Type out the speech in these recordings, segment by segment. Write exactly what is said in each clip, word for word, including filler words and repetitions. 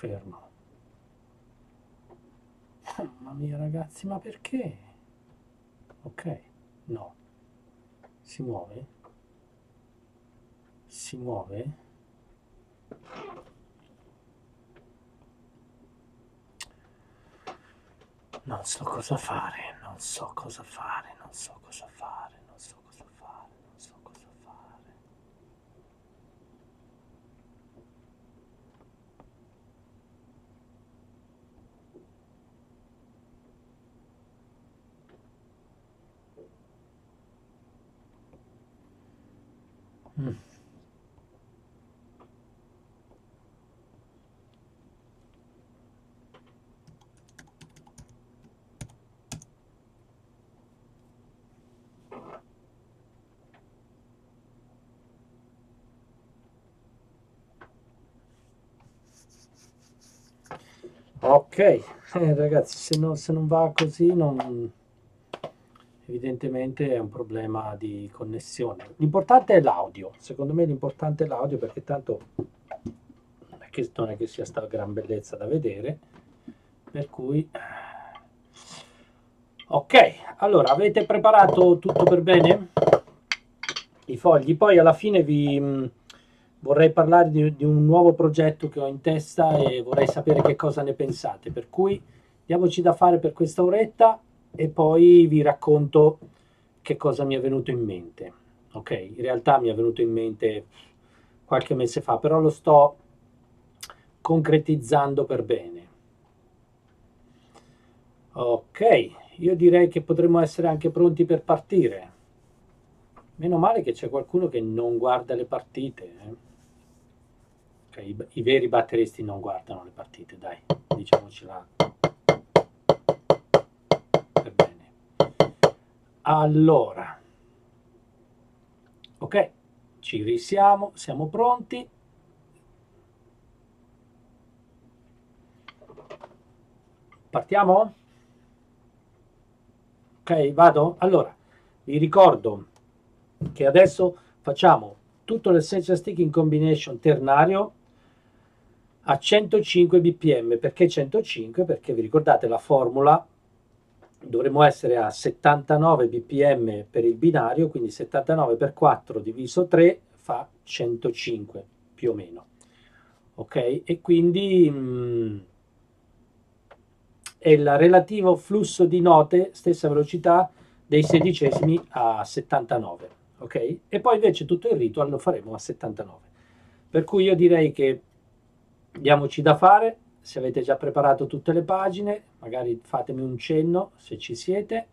fermo. Mamma mia ragazzi, ma perché? Ok, no. Si muove? Si muove? Non so cosa fare, non so cosa fare, non so cosa fare, non so cosa fare, non so cosa fare. Mm. Ok, eh, ragazzi, se, no, se non va così, non, evidentemente è un problema di connessione. L'importante è l'audio, secondo me l'importante è l'audio perché tanto non è che, non è che sia sta gran bellezza da vedere, per cui... Ok, allora avete preparato tutto per bene? I fogli, poi alla fine vi mh, vorrei parlare di, di un nuovo progetto che ho in testa e vorrei sapere che cosa ne pensate, per cui diamoci da fare per questa oretta e poi vi racconto che cosa mi è venuto in mente. Ok, in realtà mi è venuto in mente qualche mese fa, però lo sto concretizzando per bene. Ok, io direi che potremmo essere anche pronti per partire. Meno male che c'è qualcuno che non guarda le partite. Eh? Okay, i, i veri batteristi non guardano le partite, dai, diciamocela per bene. Allora, ok, ci risiamo, siamo pronti. Partiamo? Ok, vado? Allora, vi ricordo che adesso facciamo tutto l'essential sticking combination ternario a centocinque bpm. Perché centocinque? Perché vi ricordate la formula, dovremmo essere a settantanove bpm per il binario, quindi settantanove per quattro diviso tre fa centocinque più o meno. Ok? E quindi mh, è il relativo flusso di note, stessa velocità dei sedicesimi a settantanove. Ok? E poi invece tutto il ritual lo faremo a settantanove. Per cui io direi che diamoci da fare. Se avete già preparato tutte le pagine, magari fatemi un cenno se ci siete.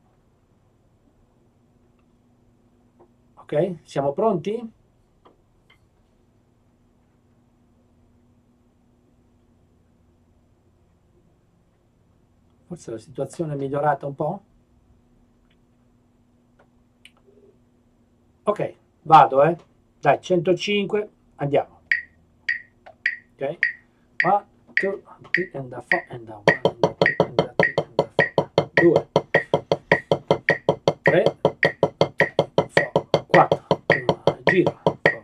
Ok? Siamo pronti? Forse la situazione è migliorata un po'. Ok, vado, eh. Dai, centocinque, andiamo. Ok? one, two, three, and a four, and a one, and a two, and a three, and a four. due, tre, quattro, giro.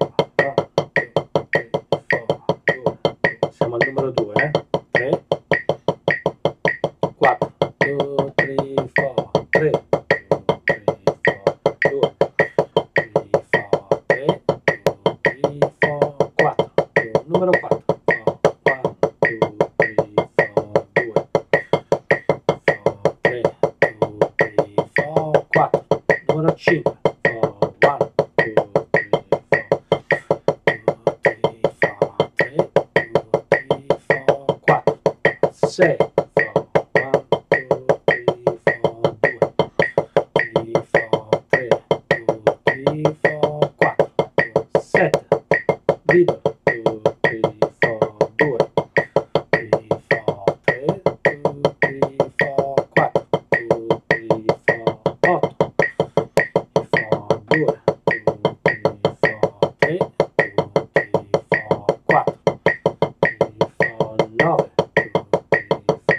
Siamo al numero due, eh. tre, quattro, due, tre, quattro, tre, due, tre, quattro, numero quattro, uno, due, tre, due, tre, quattro, numero cinque, uno, due, tre, quattro, sei, Guido, due, tre, due, tre, tre, quattro, otto, due, tre, quattro, nove,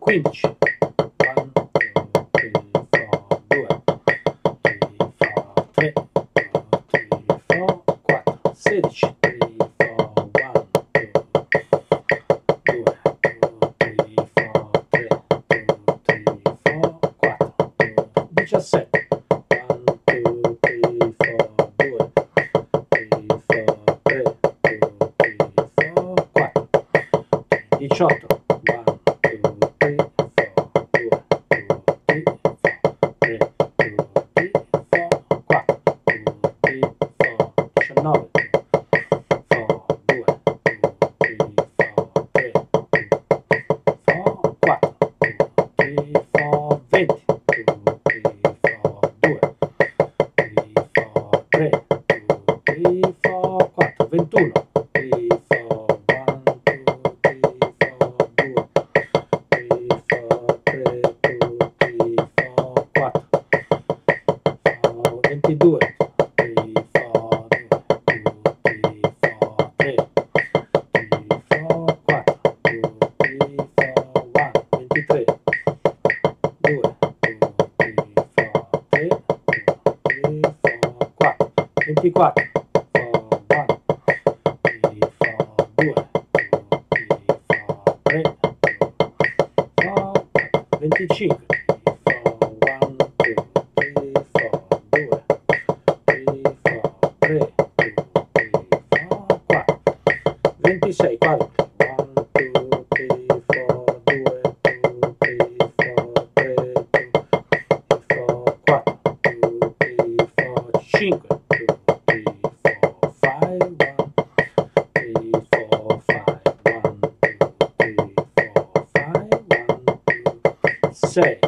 quindici, uno, due, tre, quattro, sedici, diciassette, diciotto, diciannove, venti, quattro, ventuno, ventidue, ventitré, ventiquattro, venticinque, ventisei, quadrupli, cinque, sei,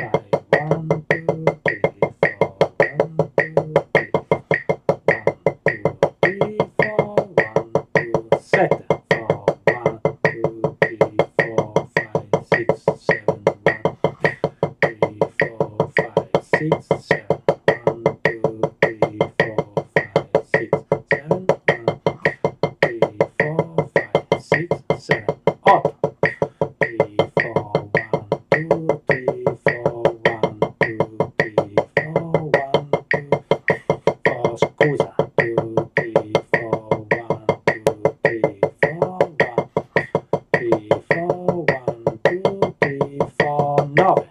sette, otto, scusa, nove,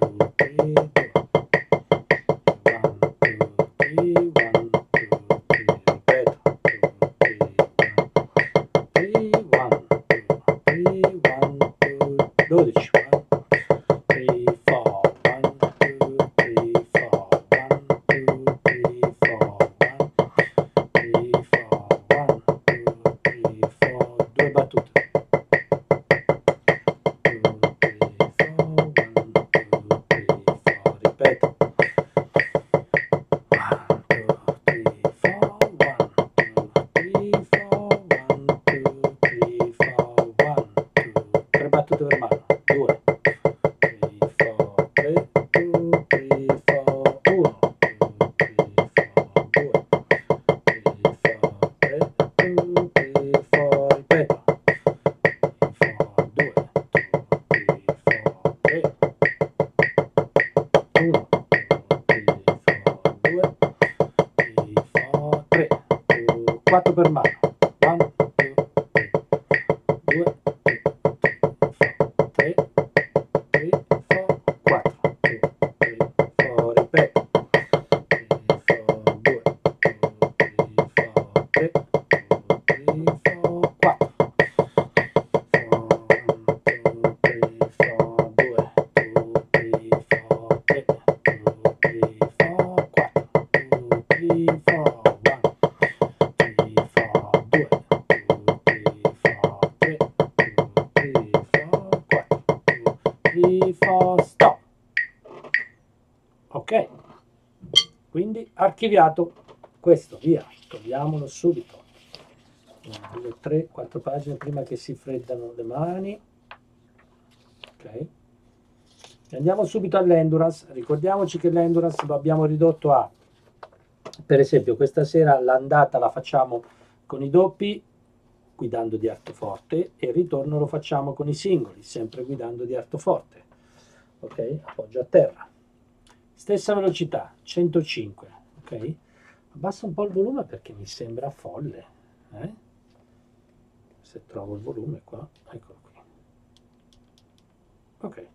dodici, due battute, ripeto, tre battute per mano, due, tre, uno, ripeto, uno, due, tre, quattro per mano, uno, due, tre, quattro, ripeto, due, tre, quattro, stop. Ok, quindi archiviato questo, via, togliamolo subito. uno, due, tre, quattro pagine prima che si freddano le mani. Ok, e andiamo subito all'endurance. Ricordiamoci che l'endurance lo abbiamo ridotto a, per esempio questa sera l'andata la facciamo con i doppi guidando di arto forte, e il ritorno lo facciamo con i singoli, sempre guidando di arto forte. Ok? Appoggio a terra. Stessa velocità, centocinque. Ok? Abbassa un po' il volume perché mi sembra folle. Eh? Se trovo il volume qua, eccolo qui. Ok.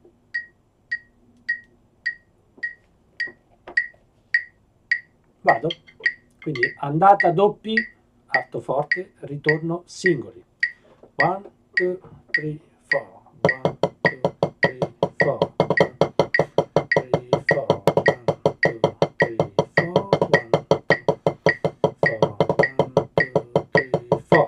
Vado. Quindi andata doppi, arto forte, ritorno singoli. one, two, three, four. one, two, three, four. one, three, four. one, two, three, four. one, two, three, four.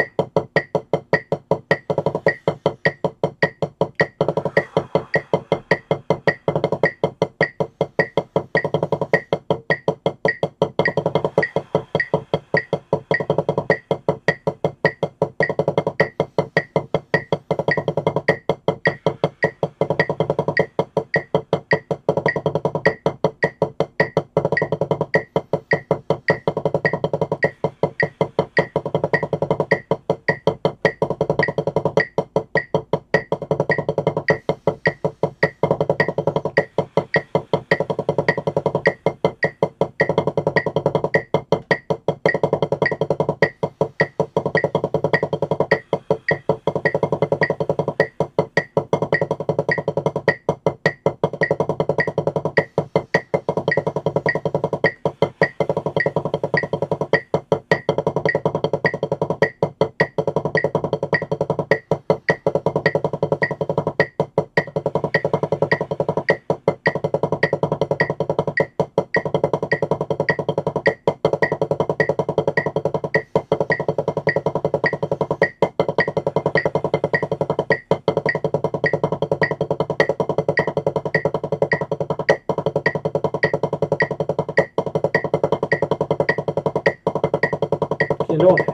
Pienone.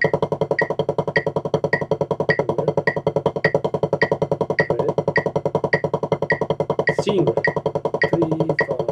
Singoli. three, four,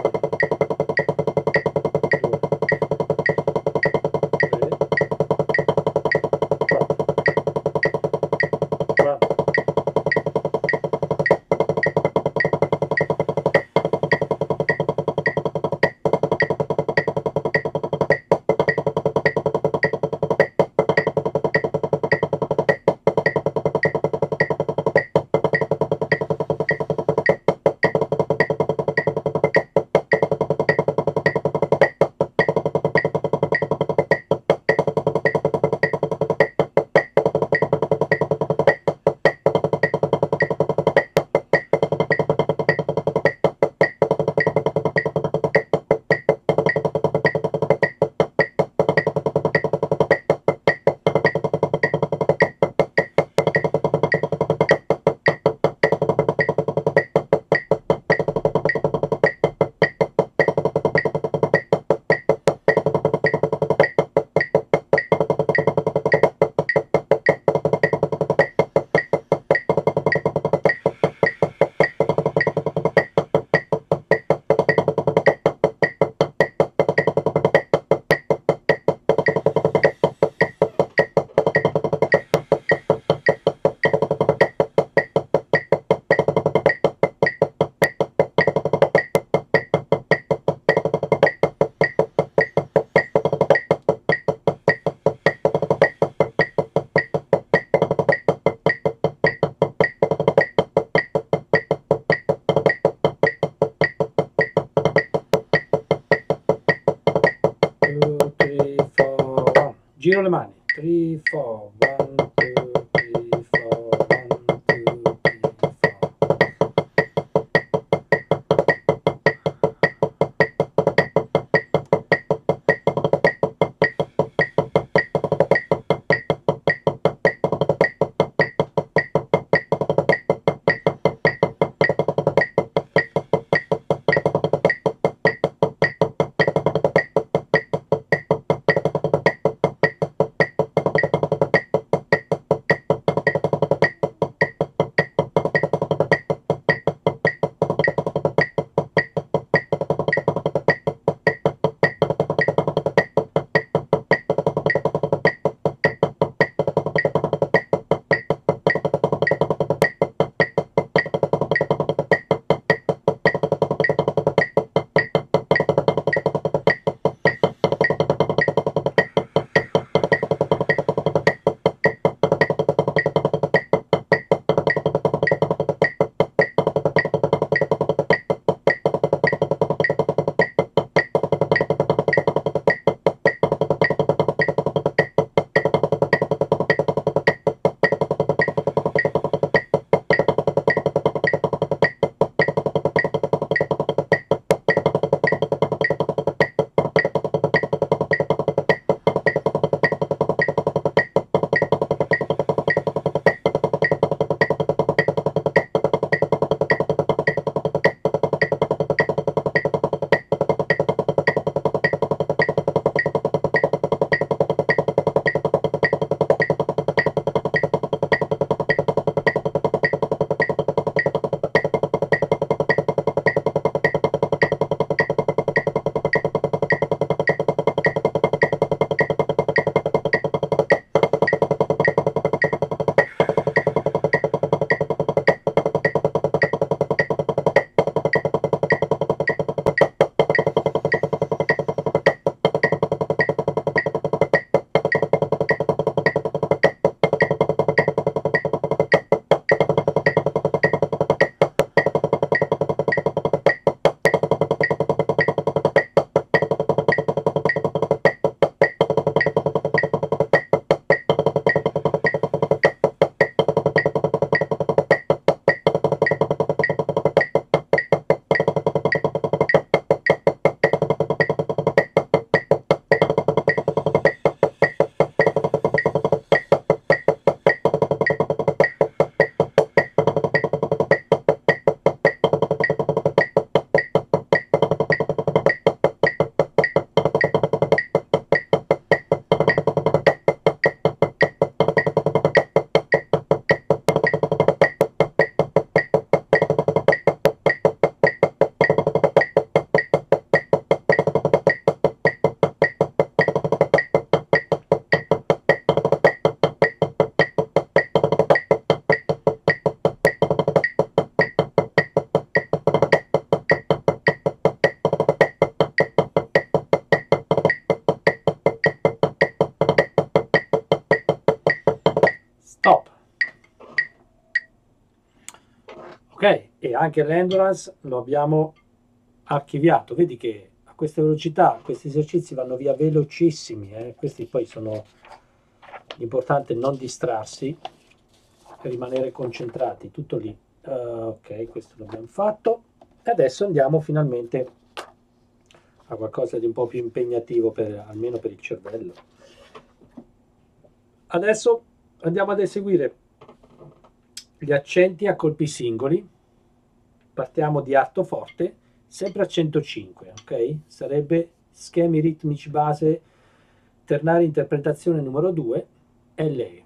giro le mani, three, four, one, two, three, four, one, two, three, four. Ok, e anche l'endurance lo abbiamo archiviato. Vedi che a queste velocità questi esercizi vanno via velocissimi, eh? Questi poi sono l'importante è non distrarsi e rimanere concentrati, tutto lì. Uh, ok, questo l'abbiamo fatto e adesso andiamo finalmente a qualcosa di un po' più impegnativo per, almeno per il cervello. Adesso andiamo ad eseguire gli accenti a colpi singoli. Partiamo di arto forte, sempre a centocinque, ok? Sarebbe schemi ritmici base, ternare interpretazione numero due, L E.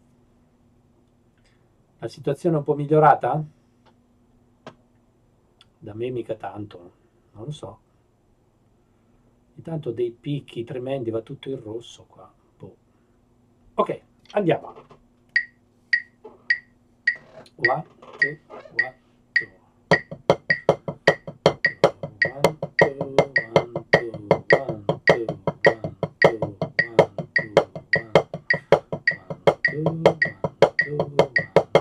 La situazione è un po' migliorata? Da me mica tanto, non lo so. Intanto dei picchi tremendi, va tutto in rosso qua. Boh. Ok, andiamo. One, two, one, two. One, two, one, two, one, two, one, two, one, two, one, one, two, one, two, one, two, one.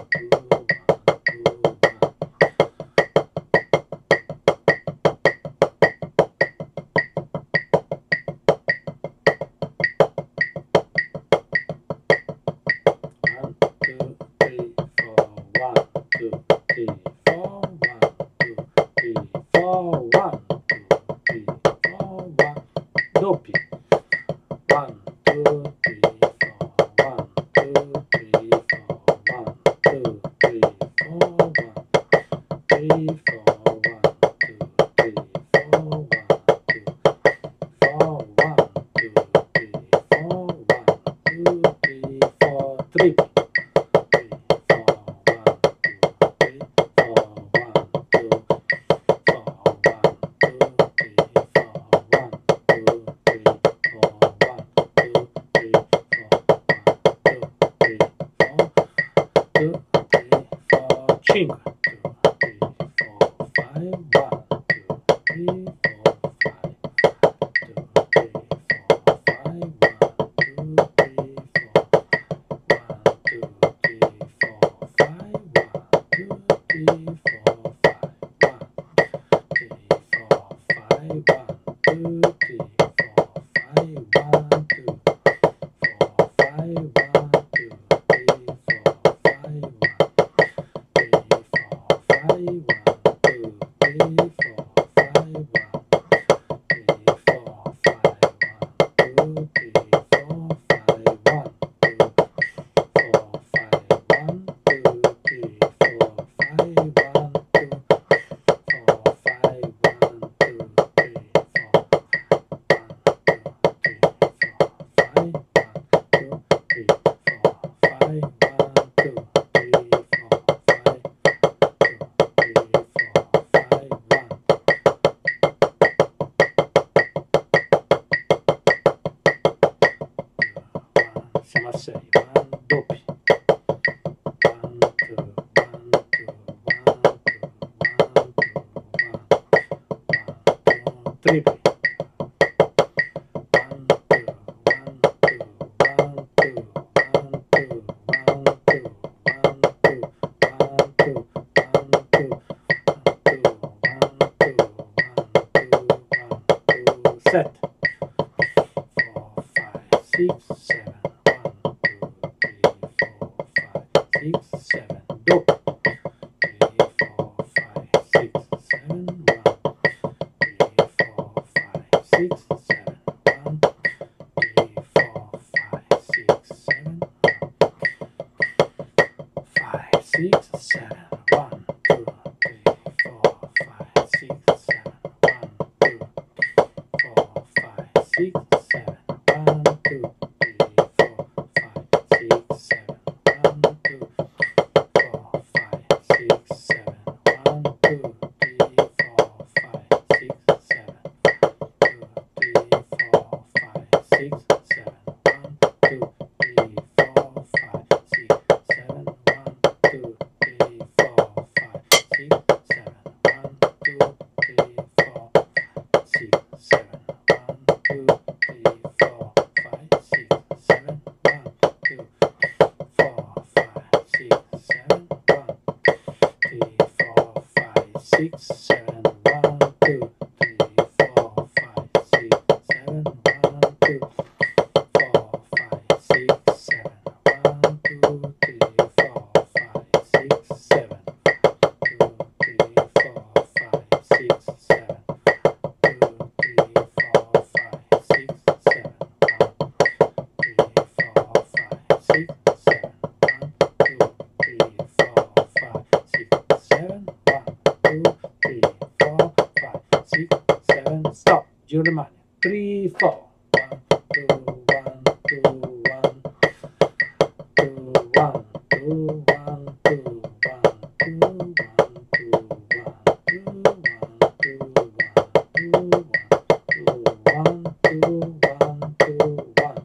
Doppi. One, two, three, four, one, two, three, four, one, two, three, four, one, three, four, one, two, three, four, one, two, four, one, two, three, four, one, two, three, four, triple. cinque. Siamo a sei, one, doppi. One, two, one, two, one, two, one, two, one, one, two, tripli. One, two, one, two, one, two, one, two, one, two, one, two, one, two, one, two, set. Four, five, six, seven. Six, seven, doppio. Three, four, five, six, seven, one. Three, four, six, seven, one, two, three, four, five, six, seven, one, two, four, five, six, seven, one, two, three, four, five, six, seven, two, three, four, five, six, seven, two, three, four, five, six, seven, one, three, four, five, six, seven, one, two, three, four, five, six, seven, one, two, three, four, five, six, seven, stop, giro le mani, three, four, one, two, one, two, one, two, one, two, one, two, one, two, one, two, one, two, one, two, one, two, one, two, one, two, one,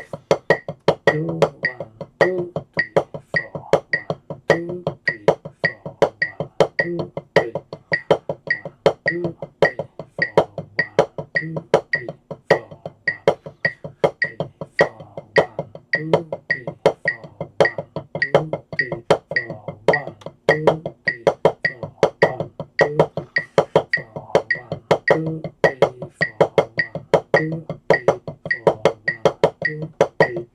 two, one, two, three, four, one, two, three, four, one, two, three, one, two, three, four, one, two, three, four, one, three, four, one, two, three, four, one, two, three, four, one, two, three, four, one, two, four, one, two, three, four, one, two, three, four, one, two, three,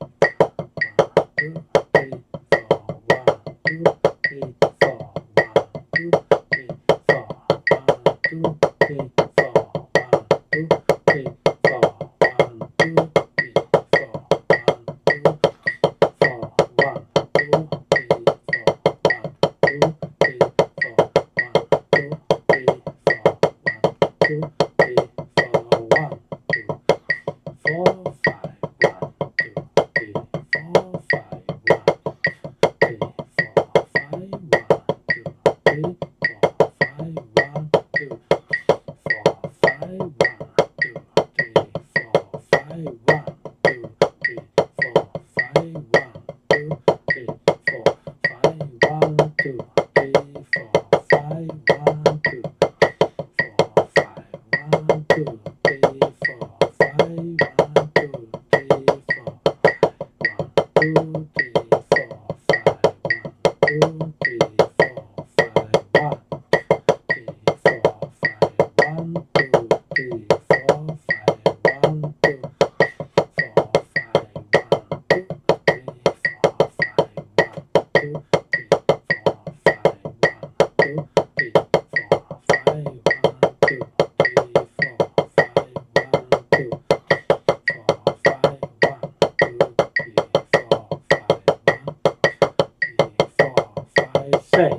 one, two, three, four, one, two, three, four, one, two, three, four, one, two, three, four, one, two, three, four, one, two, three, four, one, two, four, one, two, three, four, one, two, three, four, one, two, three, four, one, two, three, four, one, two, four, five, one, two, three, four, five, one, three, four, five, one, two, three, four, five, one, two, four, five, one, two, three, four, five, one, two, three, four, five, one, two, three, four, five, one, two, three, four, five, one, two, four, five, one, two, three, four, five, one, two, three, four, one, two, three, four, five, one, two, three, four, five, one, three, four, five, one, two, three, four, five, one, two, four, five, one, two, three, four, five, one, two, three, four, five, one, two, three, four, five, one, two, three, four, five, one, two, four, five, one, two, three, four, five, one, three, four, five, six.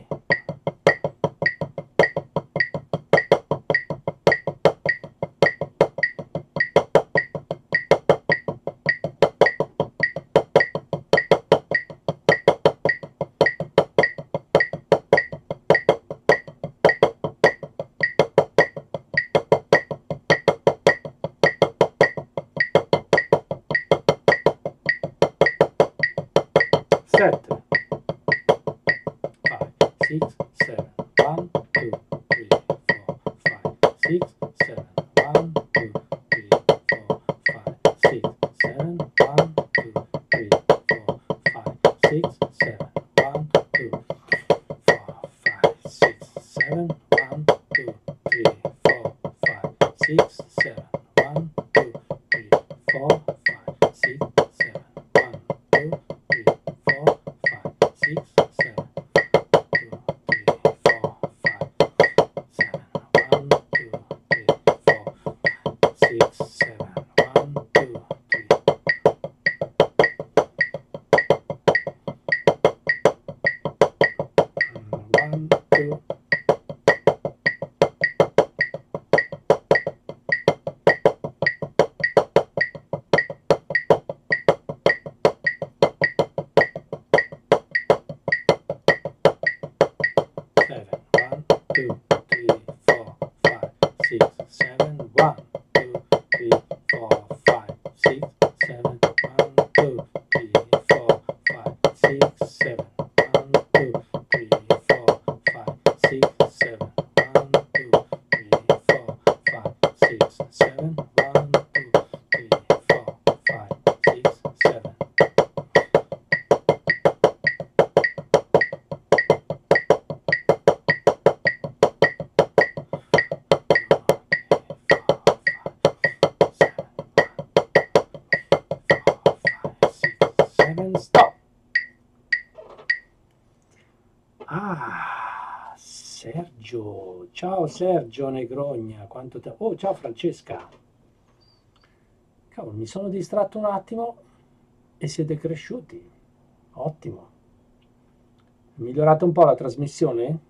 Sette, five, six, seven, one, two, three, four, five, six, seven, one, two, three, four, five, six, seven, one, two, three, four, five, six, seven, one, two, four, five, six, seven, one, two, three, four, five, six, seven, one, two, three, four, five, six, seven, one, two, three, four, five, six, seven, two, three, four, five, seven, one, two, three, four, six, seven, one, two, three. One, two. Sergio, ciao Sergio Negrogna, quanto tempo. Oh, ciao Francesca. Cavolo, mi sono distratto un attimo e siete cresciuti. Ottimo. È migliorata un po' la trasmissione?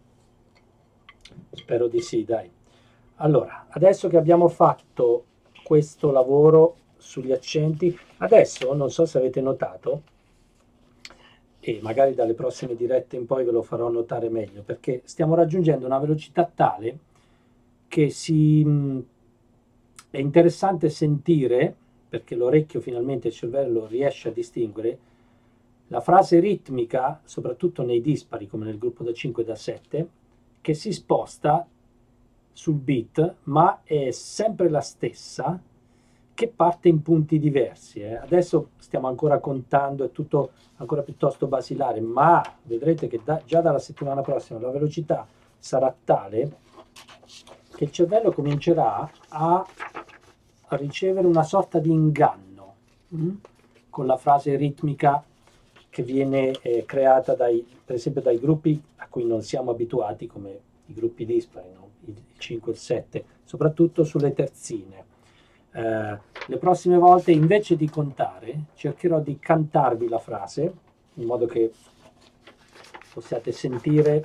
Spero di sì, dai. Allora, adesso che abbiamo fatto questo lavoro sugli accenti, adesso non so se avete notato, e magari dalle prossime dirette in poi ve lo farò notare meglio, perché stiamo raggiungendo una velocità tale che si, mh, è interessante sentire, perché l'orecchio finalmente, il cervello riesce a distinguere, la frase ritmica, soprattutto nei dispari come nel gruppo da cinque e da sette, che si sposta sul beat, ma è sempre la stessa, che parte in punti diversi. Eh. Adesso stiamo ancora contando, è tutto ancora piuttosto basilare, ma vedrete che da, già dalla settimana prossima la velocità sarà tale che il cervello comincerà a, a ricevere una sorta di inganno mh? con la frase ritmica che viene eh, creata dai, per esempio dai gruppi a cui non siamo abituati, come i gruppi dispari, no? il cinque e il sette, soprattutto sulle terzine. Eh, le prossime volte invece di contare cercherò di cantarvi la frase in modo che possiate sentire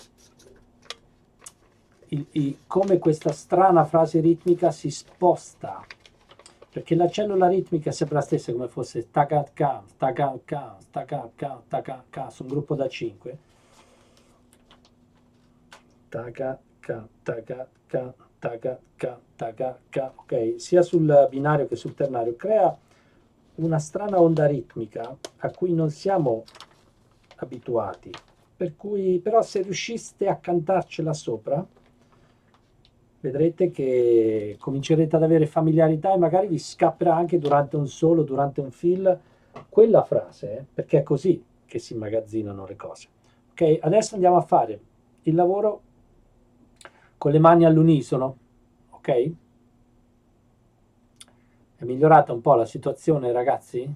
il, il, come questa strana frase ritmica si sposta, perché la cellula ritmica è sempre la stessa, come fosse taca ca, taca ca, taca ca, taca ca, su un gruppo da cinque, taca ca, taca ca, taca ca, taca ca, ok, sia sul binario che sul ternario, crea una strana onda ritmica a cui non siamo abituati, per cui però se riusciste a cantarcela sopra vedrete che comincerete ad avere familiarità e magari vi scapperà anche durante un solo, durante un fill, quella frase, eh, perché è così che si immagazzinano le cose. Ok, adesso andiamo a fare il lavoro con le mani all'unisono, ok? È migliorata un po' la situazione, ragazzi?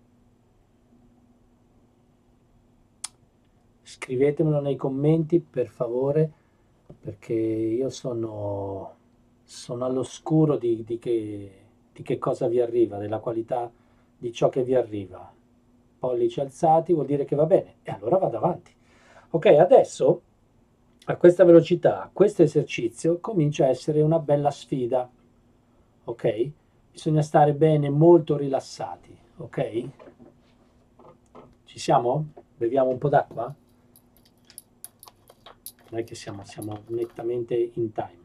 Scrivetemelo nei commenti, per favore, perché io sono, sono all'oscuro di, di, che, di che cosa vi arriva, della qualità di ciò che vi arriva. Pollici alzati vuol dire che va bene, e allora vado avanti. Ok, adesso a questa velocità, questo esercizio comincia a essere una bella sfida, ok? Bisogna stare bene, molto rilassati, ok? Ci siamo? Beviamo un po' d'acqua? Non è che siamo, siamo nettamente in time.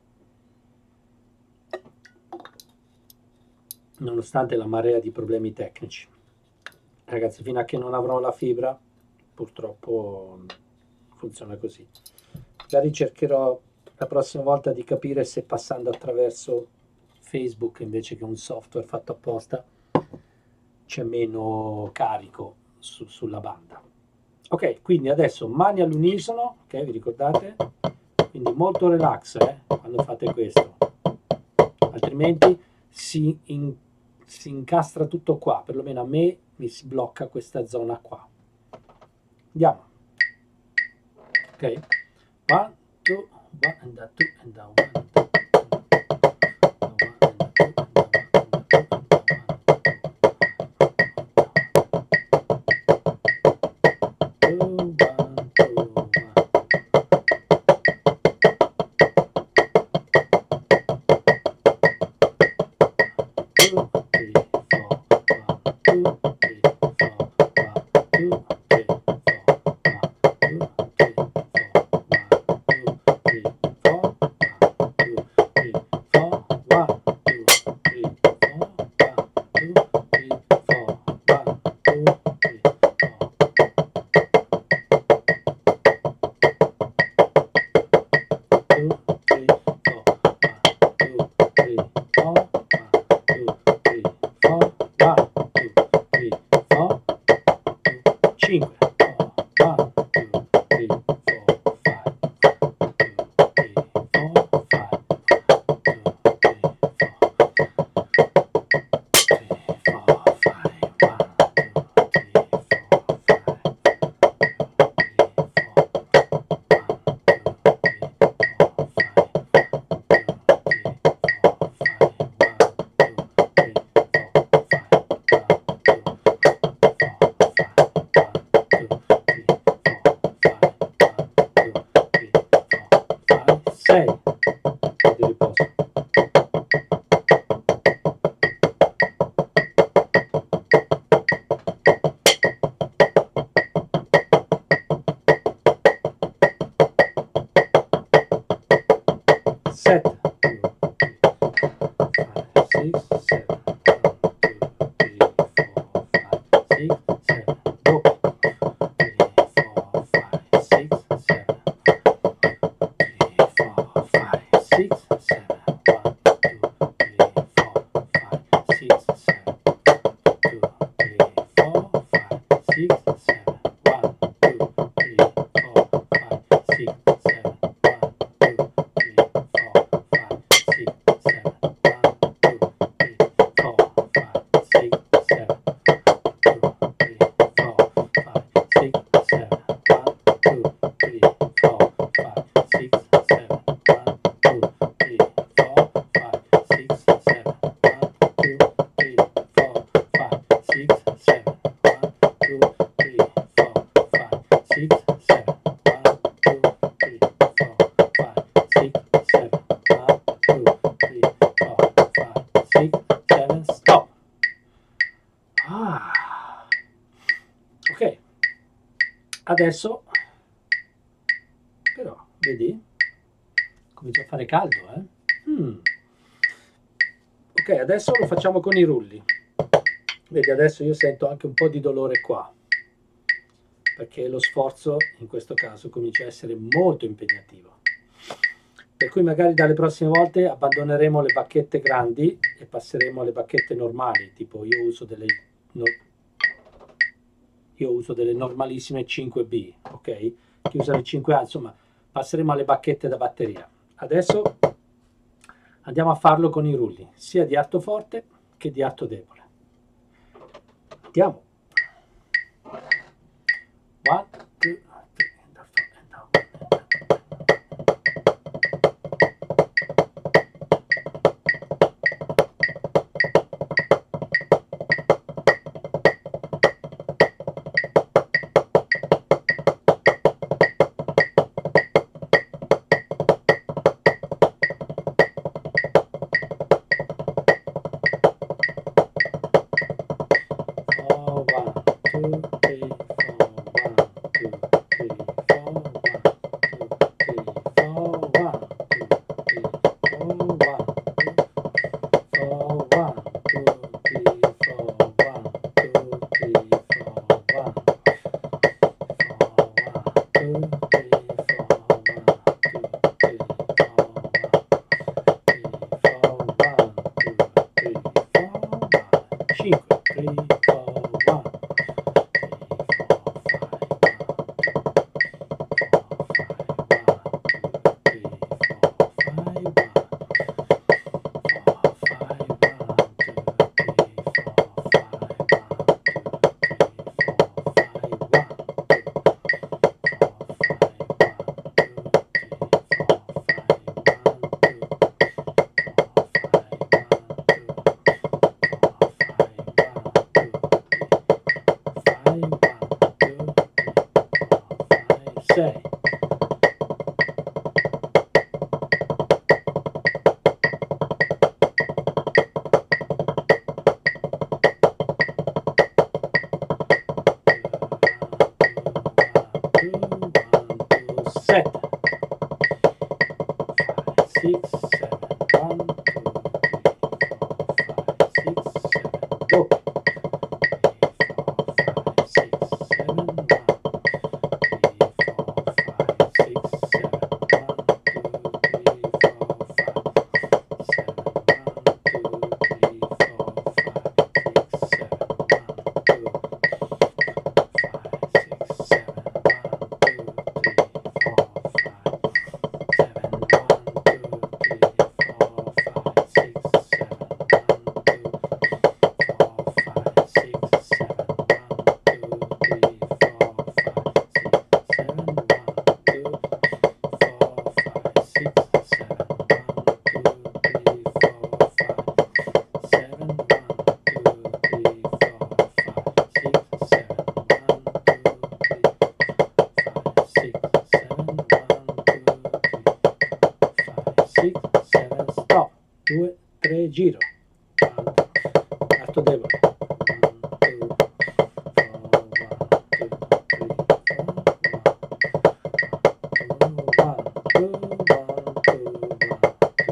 Nonostante la marea di problemi tecnici. Ragazzi, fino a che non avrò la fibra, purtroppo funziona così. Magari cercherò la prossima volta di capire se passando attraverso Facebook invece che un software fatto apposta c'è meno carico su, sulla banda. Ok, quindi adesso mani all'unisono, ok, vi ricordate? Quindi molto relax eh, quando fate questo, altrimenti si, in, si incastra tutto qua, perlomeno a me mi si blocca questa zona qua. Andiamo. Ok, one, two, one and a two and a one. sette, six, seven, one, two, three, four, five, six, seven, doppio, three, four, five, six, seven, three, four, five, six, seven, one, two, three, four, five, six, seven, two, three, four, five, six, seven, one, two, three, four, five, six, seven, one, two, three, four, five, six, seven, one, two, three, four, five, six, seven, two, three, four, five, six, seven, one, two, three, four, five, six, seven, one, two, three, four, five, six, seven, one, two, three, four, five, six, seven, one, two, three, four, five, six, seven, one, two, three, four, five, six, seven, one, two, three, four, five, six, seven, stop. Ah. Ok, adesso però vedi comincia a fare caldo, eh? Mm. Ok, adesso lo facciamo con i rulli. Vedi, adesso io sento anche un po' di dolore qua, perché lo sforzo in questo caso comincia a essere molto impegnativo. Per cui magari dalle prossime volte abbandoneremo le bacchette grandi e passeremo alle bacchette normali, tipo io uso delle, no, io uso delle normalissime cinque B, ok? Chi usa le cinque A, insomma, passeremo alle bacchette da batteria. Adesso andiamo a farlo con i rulli, sia di arto forte che di arto debole. Andiamo. One, two, three, and up, and down, and down. Four, one, two, three, four, one, two, three, four, one, two, three, four, one, two, three, four, one, four, one, two, three, four, one, two, three, four, one, two, three, four, one, two, three, four, one, three, four, one, two, three, four, one, cinque, three, four, one, sei. Sette. Six, seven, one, two, three, four, five, six, seven, doppio. Three, four, five, six, seven, one, three, four, five, six, seven, one, two, three, four, five, seven, one, two, three, four, five, six, seven, one, two, five, six, seven, one, two, three, four, five, seven, one, two, three, four, five, six, seven, one, two, four, five, six, seven, one, two, three, four, five, six, seven, one, two, four, five, six, seven, one, two, three, four, five, seven, one, two, three, four, five, six, seven, one, two, three, five, six, seven, one, two, three, five, six, seven, stop, due, tre, giro, arto debole, one, two, four, one, two, three, four, one, two, one, two, one, two, one,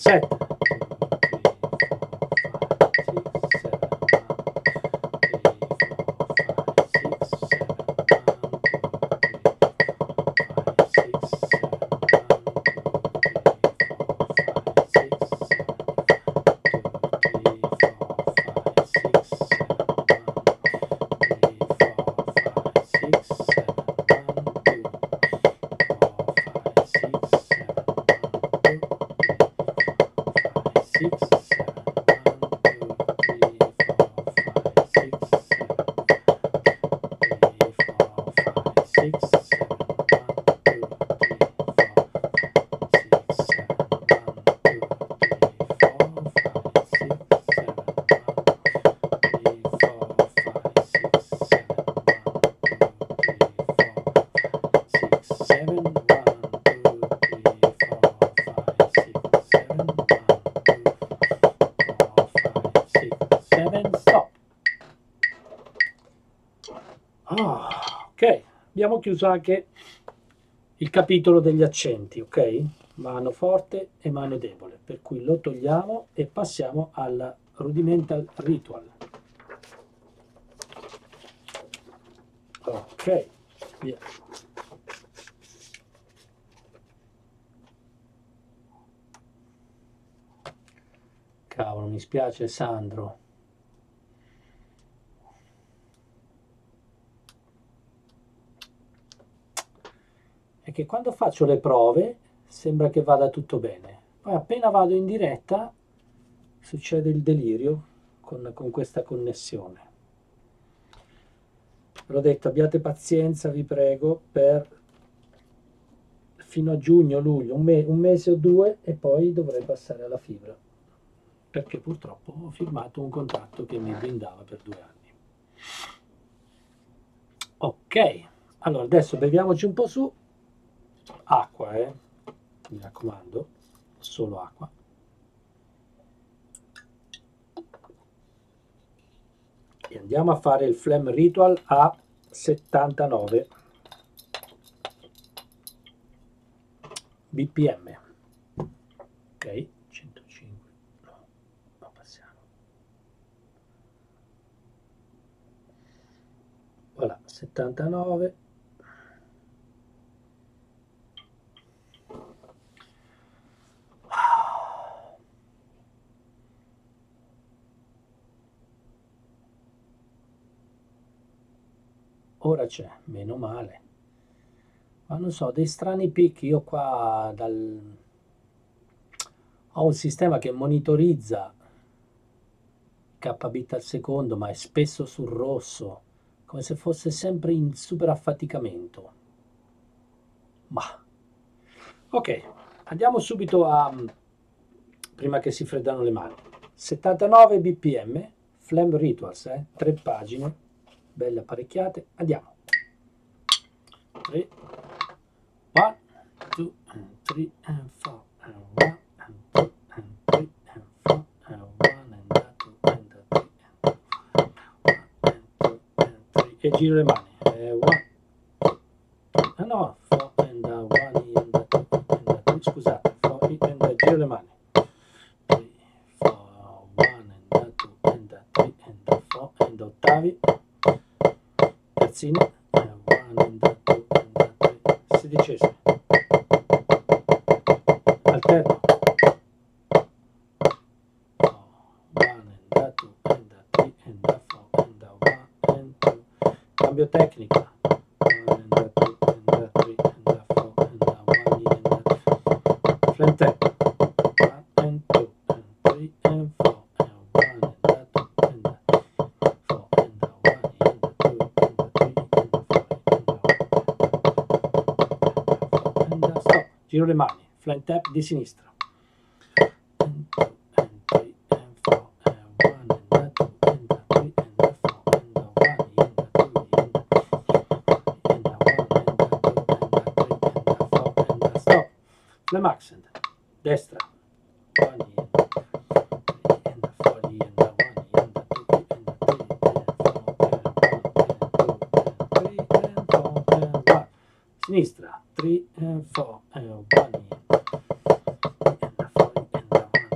sette, ok, abbiamo chiuso anche il capitolo degli accenti, ok? Mano forte e mano debole, per cui lo togliamo e passiamo al rudimental ritual. Ok, via. Cavolo, mi spiace Sandro. È che quando faccio le prove sembra che vada tutto bene, poi appena vado in diretta succede il delirio con, con questa connessione. Ve l'ho detto, abbiate pazienza, vi prego, per fino a giugno, luglio, un, me un mese o due e poi dovrei passare alla fibra, perché purtroppo ho firmato un contratto che mi blindava per due anni. Ok, allora adesso beviamoci un po' su. Acqua, eh? Mi raccomando, solo acqua. E andiamo a fare il Phlegm Ritual a settantanove bpm. Ok, centocinque, no, no, passiamo. Voilà, settantanove. Ora c'è, meno male. Ma non so, dei strani picchi. Io qua dal... ho un sistema che monitorizza K bit al secondo, ma è spesso sul rosso, come se fosse sempre in super affaticamento. Ma ok, andiamo subito a, prima che si freddano le mani, settantanove bpm, Phlegm Rituals, eh? tre pagine, belle apparecchiate, andiamo. tre, uno, due, tre, quattro, uno, due, tre, quattro, e giro le mani. Eh, one. Ah no, four and a one and a two and a two, scusate, four and a, giro le mani. three, four, one and a two and a three and a four and ottavi. Terzine. one and a two and a three. Sedicesimi. Alterno. Cambio tecnica. Phlegm tap. Giro le mani. Phlegm tap di sinistra. Phlegm accent, destra, sinistra, three and four and one,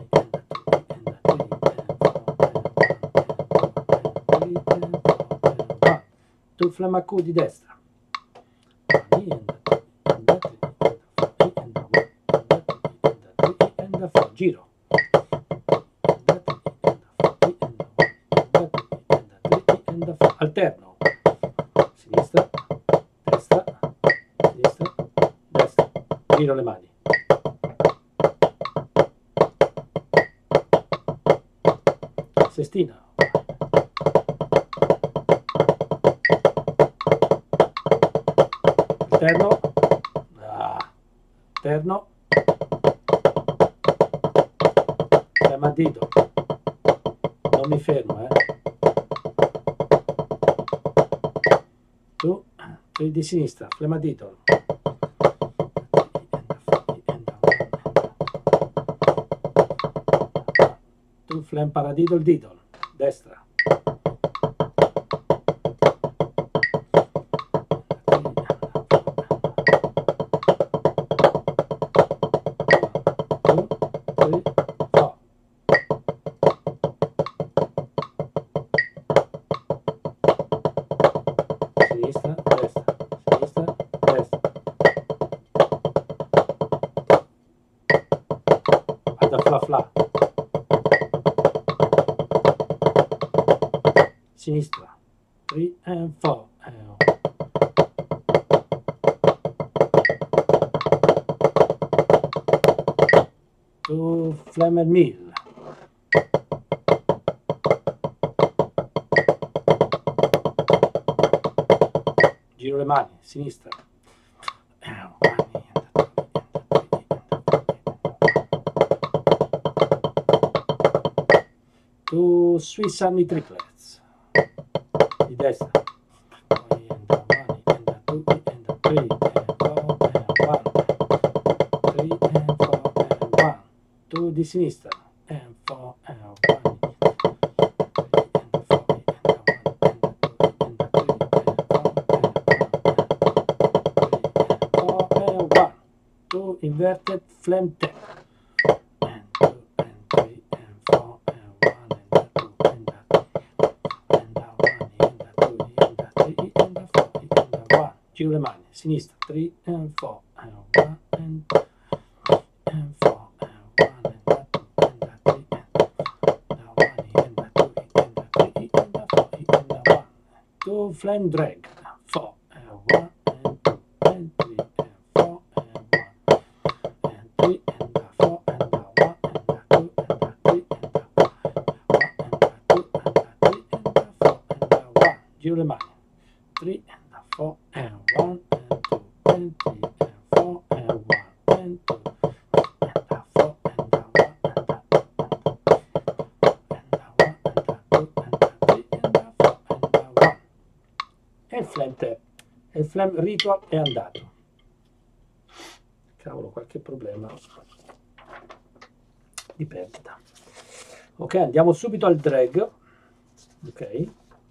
tu flem a Q di destra, one, E, and two, and a three, and a four, and a four, giro, alterno, sinistra, destra, sinistra, destra, giro le mani, sestina, alterno, ah, alterno, flem a dito, non mi fermo, eh. Tu, tu di sinistra, flem a dito, tu flem paradito il dito, destra, sinistra, destra, sinistra, destra, vada fla fla, sinistra, three and four, tu flem and mill, giro le mani, sinistra, tu Swiss Army triplets, di destra, tu di sinistra, and four, and one, tu inverted flem tap, and two, and three, and four, and one, and two, and and one, and two, and three, and four, and one, giro le mani, sinistra, three, and four, and one, and two, and four, and one, and two, and three, and one, and two, and three, and four, and one, two flem drag, four, and one, and two, and three, and four, and one, and three, and four, and one, and two, and three, and one, and two, and three, and four, and one, giro le mani, three, and four, and one, and two, and three, and four, and one, and two, and four, and one, e il flem tap, e il flem ritual è andato. Cavolo, qualche problema di perdita. Ok, andiamo subito al drag. Ok,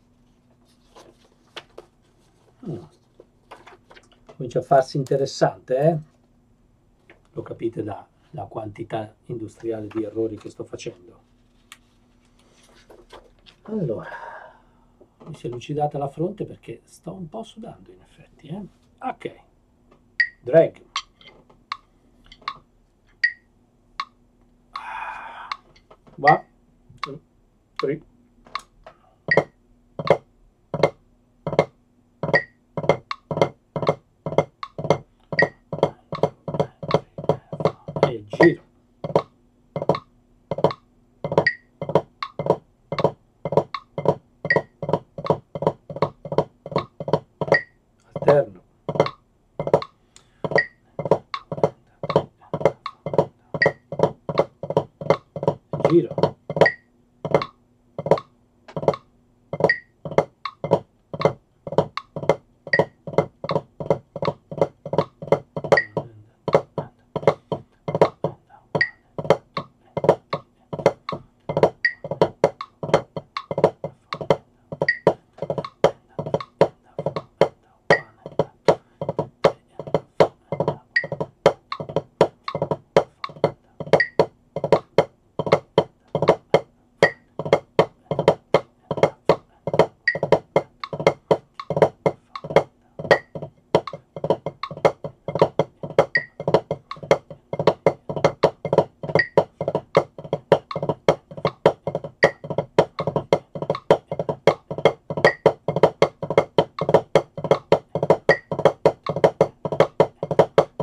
mm. Comincia a farsi interessante, eh? Lo capite da, da quantità industriale di errori che sto facendo. Allora, mi si è lucidata la fronte perché sto un po' sudando in effetti, eh? Ok, drag, one, two, three, e giro, alterno, giro,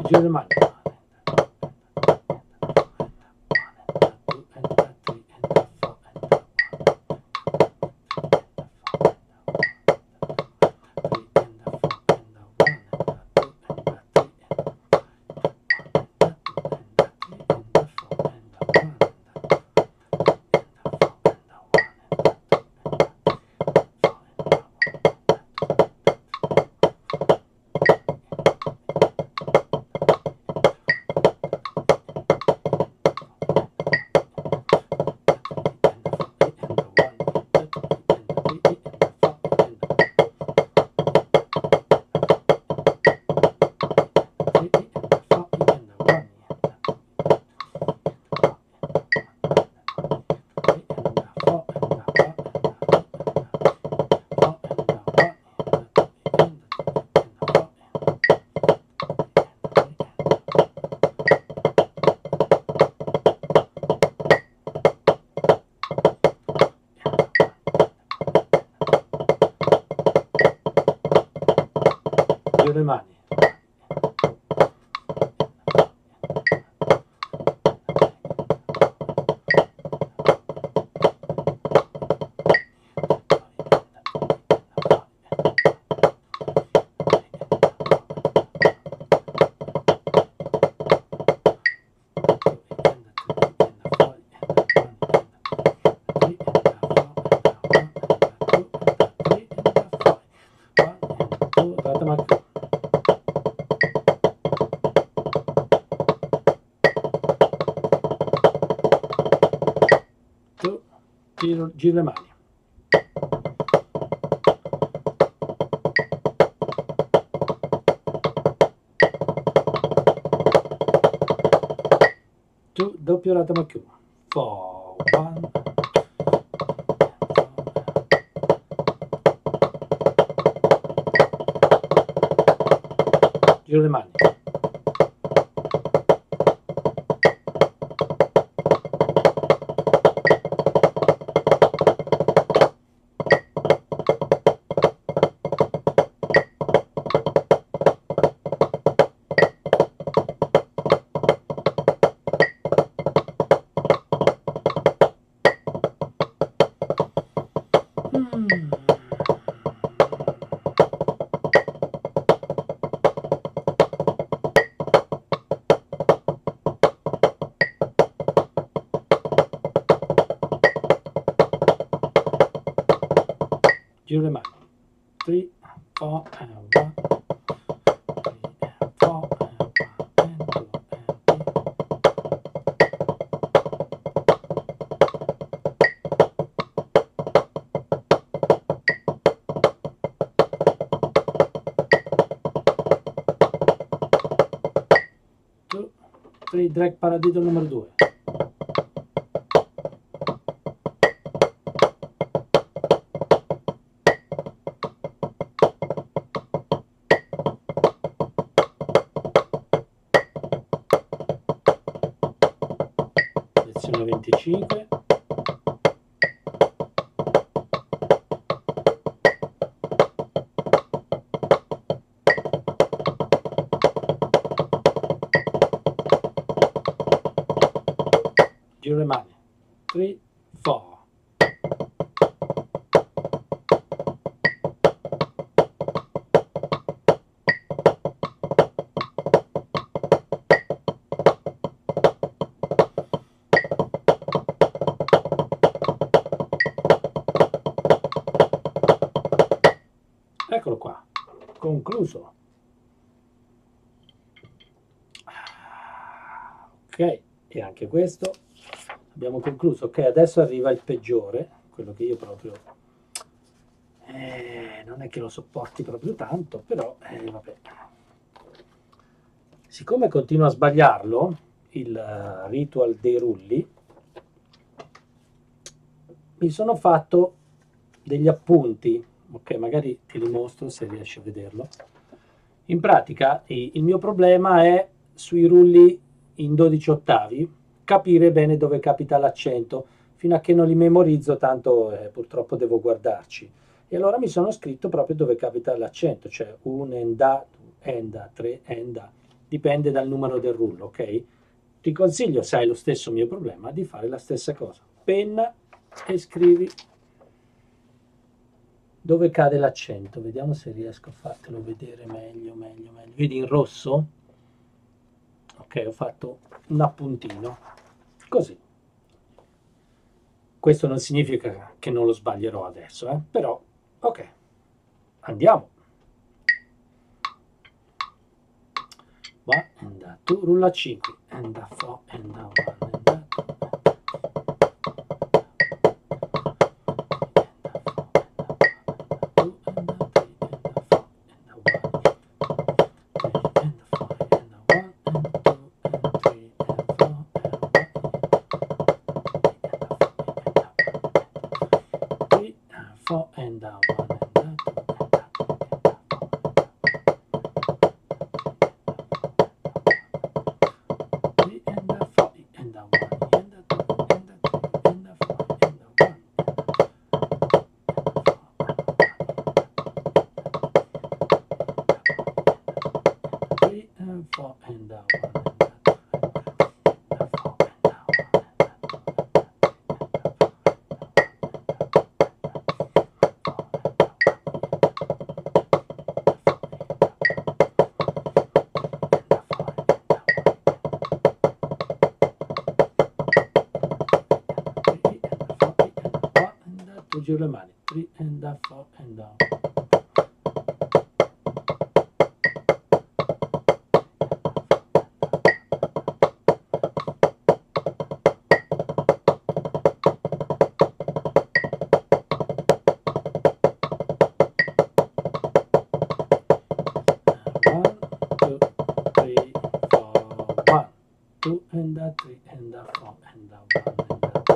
giro le mani. Le mani. Giro, giro le mani. Tu, doppio ratamacchiù. Four, one. Giro le mani. Giro le mani. Three, four, and one. Three, four, and one, and two, and two, three, drag paradiddle numero due. venticinque. Giro le mani. three, four. Eccolo qua, concluso. Ok, e anche questo abbiamo concluso. Ok, adesso arriva il peggiore, quello che io proprio eh, non è che lo sopporti proprio tanto, però eh, vabbè. Siccome continuo a sbagliarlo, il uh, ritual dei rulli, mi sono fatto degli appunti. Ok, magari ti li mostro se riesci a vederlo. In pratica il mio problema è sui rulli in dodici ottavi capire bene dove capita l'accento, fino a che non li memorizzo, tanto eh, purtroppo devo guardarci. E allora mi sono scritto proprio dove capita l'accento, cioè un, enda, enda, tre, enda, dipende dal numero del rullo, ok? Ti consiglio, se hai lo stesso mio problema, di fare la stessa cosa. Penna e scrivi dove cade l'accento. Vediamo se riesco a fartelo vedere meglio, meglio, meglio. Vedi in rosso? Ok, ho fatto un appuntino. Così. Questo non significa che non lo sbaglierò adesso, eh? Però, ok. Andiamo. One and a two, rulla cinque, and a four, and a one, and a two. Four and a one and a two. Three and a four and a one and a two and a three and a four and a one. Three and four and a one and a two and a four and a one. Giù le mani, three and a four and a one, two, three, four, one, two and a three and a four and a one and a two.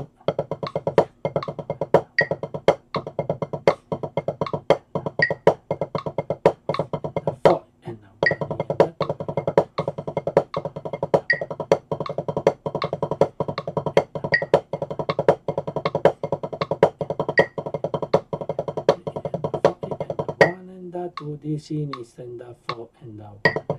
Two di sinistra and a four and a one.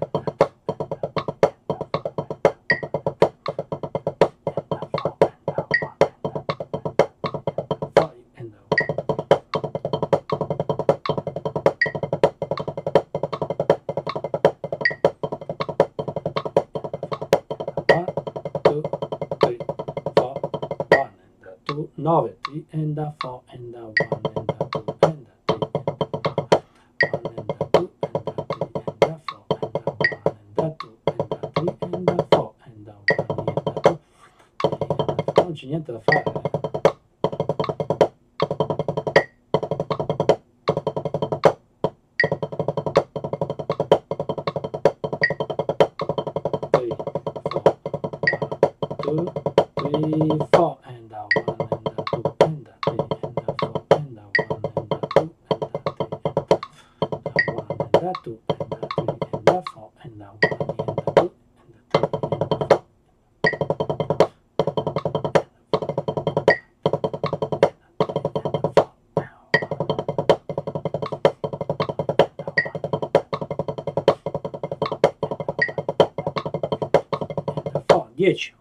nove, three and a four and a one and a two and a three and a four and a two and a three and a four and a one and a two. Non c'è niente da fare. Two, three, four and a one and a two and a three and a four and a one and a two and a three and a one and a two and a three and a four and a one and a two and a three and a four. dieci.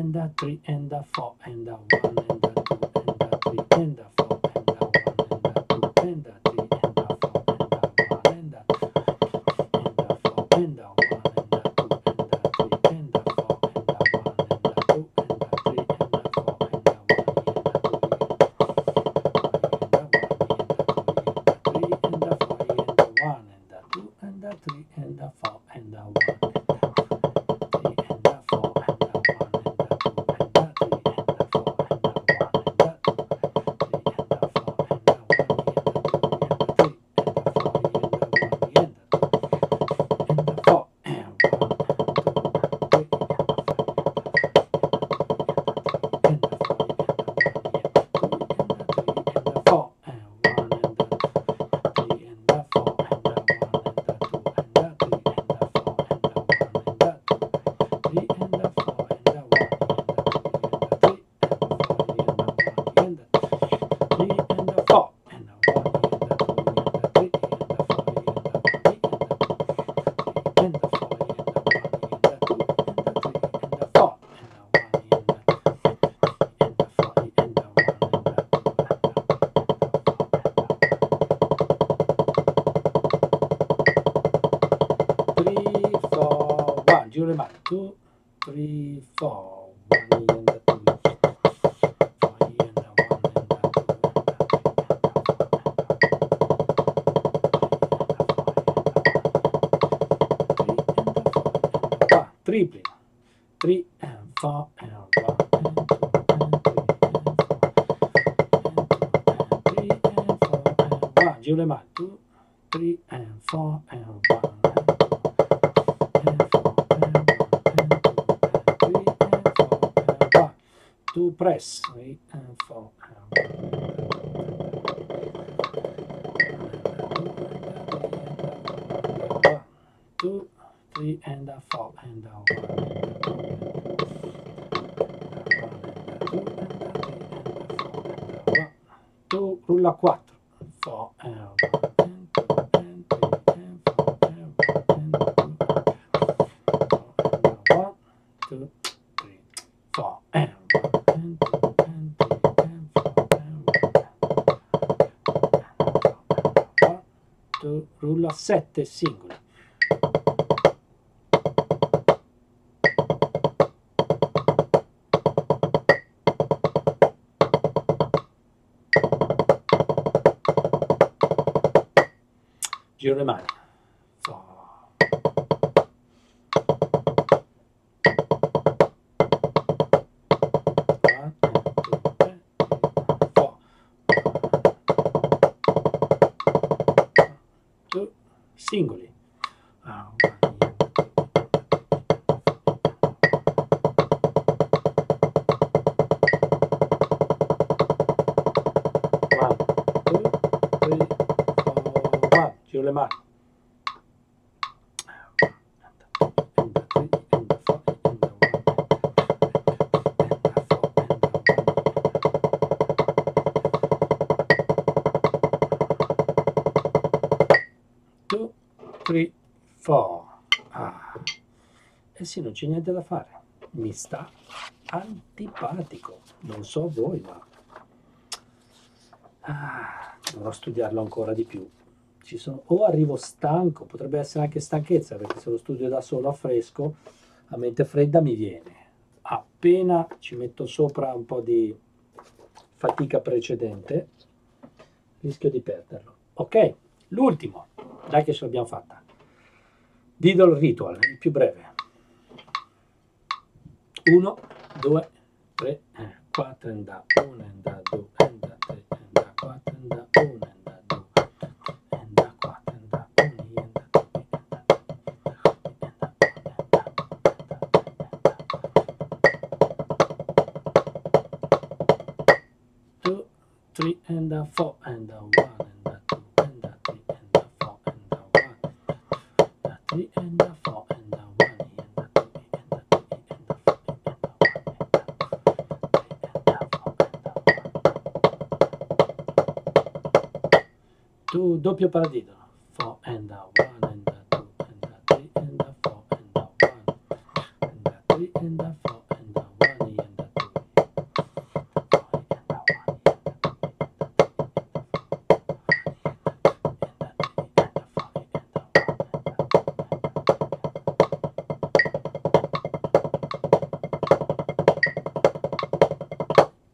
and the three and the four and the one and the two and the three and the four and the one and the two and the three and the four and the one and the and the four and the one and the two and the three and the four and the one and the two and the three and the four and the one and the two and the four and the one and the two and the three and the four and the one. Giù le mani, two, three, four, one and the two, four and the one and the two, one, tripli, three and four and one and two and three and four and three and four and one, giù le mani, two, three and four and one. To press three and four one, two, three and a four and a one two, rulla quattro, four and one and two and three and four and one two, three, four and rulla sette singoli. Giro le mani. Singoli. Ah, one, two, three, four, one. Giro le mani. Two, three, four. Ah. Eh sì, non c'è niente da fare. Mi sta antipatico. Non so voi, ma ah, dovrò studiarlo ancora di più. Ci sono... O arrivo stanco, potrebbe essere anche stanchezza, perché se lo studio da solo a fresco, a mente fredda mi viene. Appena ci metto sopra un po' di fatica precedente, rischio di perderlo. Ok, l'ultimo. Dai che ce l'abbiamo fatta. Diddle Ritual, il più breve. uno, due, tre, quattro, and da, uno, and da, due, and da, tre, and da, quattro, and da, uno, and da, due, and da, quattro, and da, uno, and da, two, three, and da, four, and da, one, and da, two, and da, three, and da, four, and da, one, da, three, and da, four, and da, one, and da, two, and da, three, and da, four, two, doppio paradiddle, four and a one and a two and a three and a four and a one and a three and a four and a one and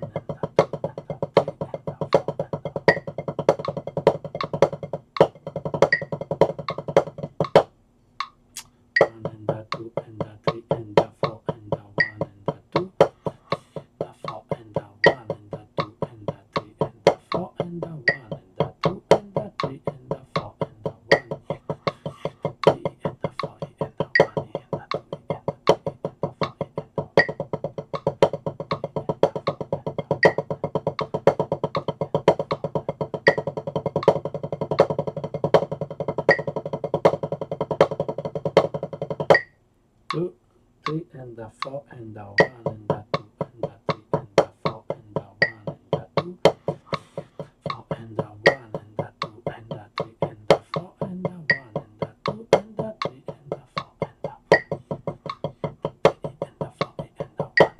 two, three, and the four, and the one, and the two, and the three, and the four, and the one, and the two, four, and the one, and the two, and the three, and the four, and the one, and the two, and the three, and the four, and the one, and the four, and the one, and the two, and the three, and the four,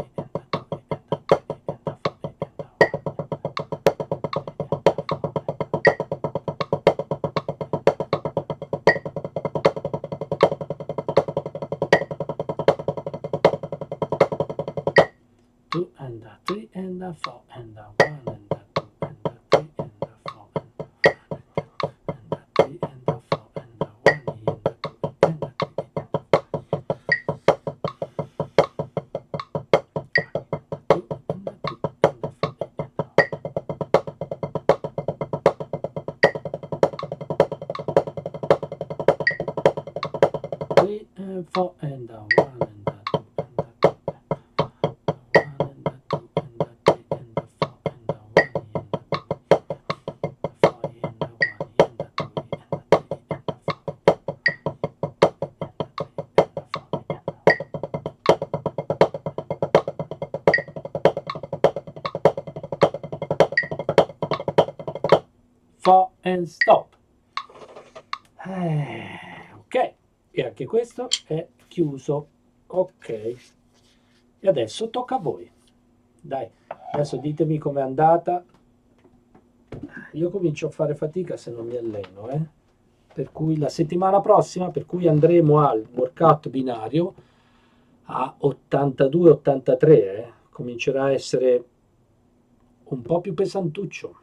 two and the three and the four and the one and the two and the three and the four and the three and the four and the one and the two and the three and the three and four and the one and the two and the three. Four and stop. Eh, ok, e anche questo è chiuso. Ok, e adesso tocca a voi. Dai, adesso ditemi com'è andata. Io comincio a fare fatica se non mi alleno, eh? Per cui la settimana prossima, per cui andremo al workout binario a ottantadue ottantatré, eh? Comincerà a essere un po' più pesantuccio.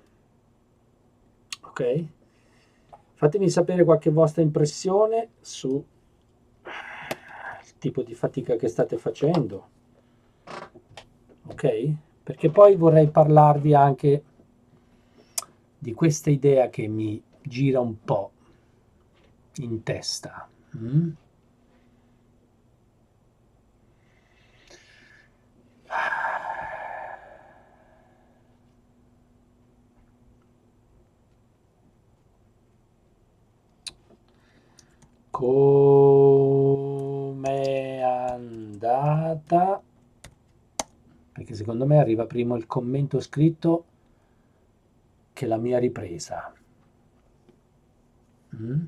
Ok? Fatemi sapere qualche vostra impressione su il tipo di fatica che state facendo. Ok? Perché poi vorrei parlarvi anche di questa idea che mi gira un po' in testa. Mm? Com'è andata? Perché secondo me arriva prima il commento scritto che la mia ripresa. Mm?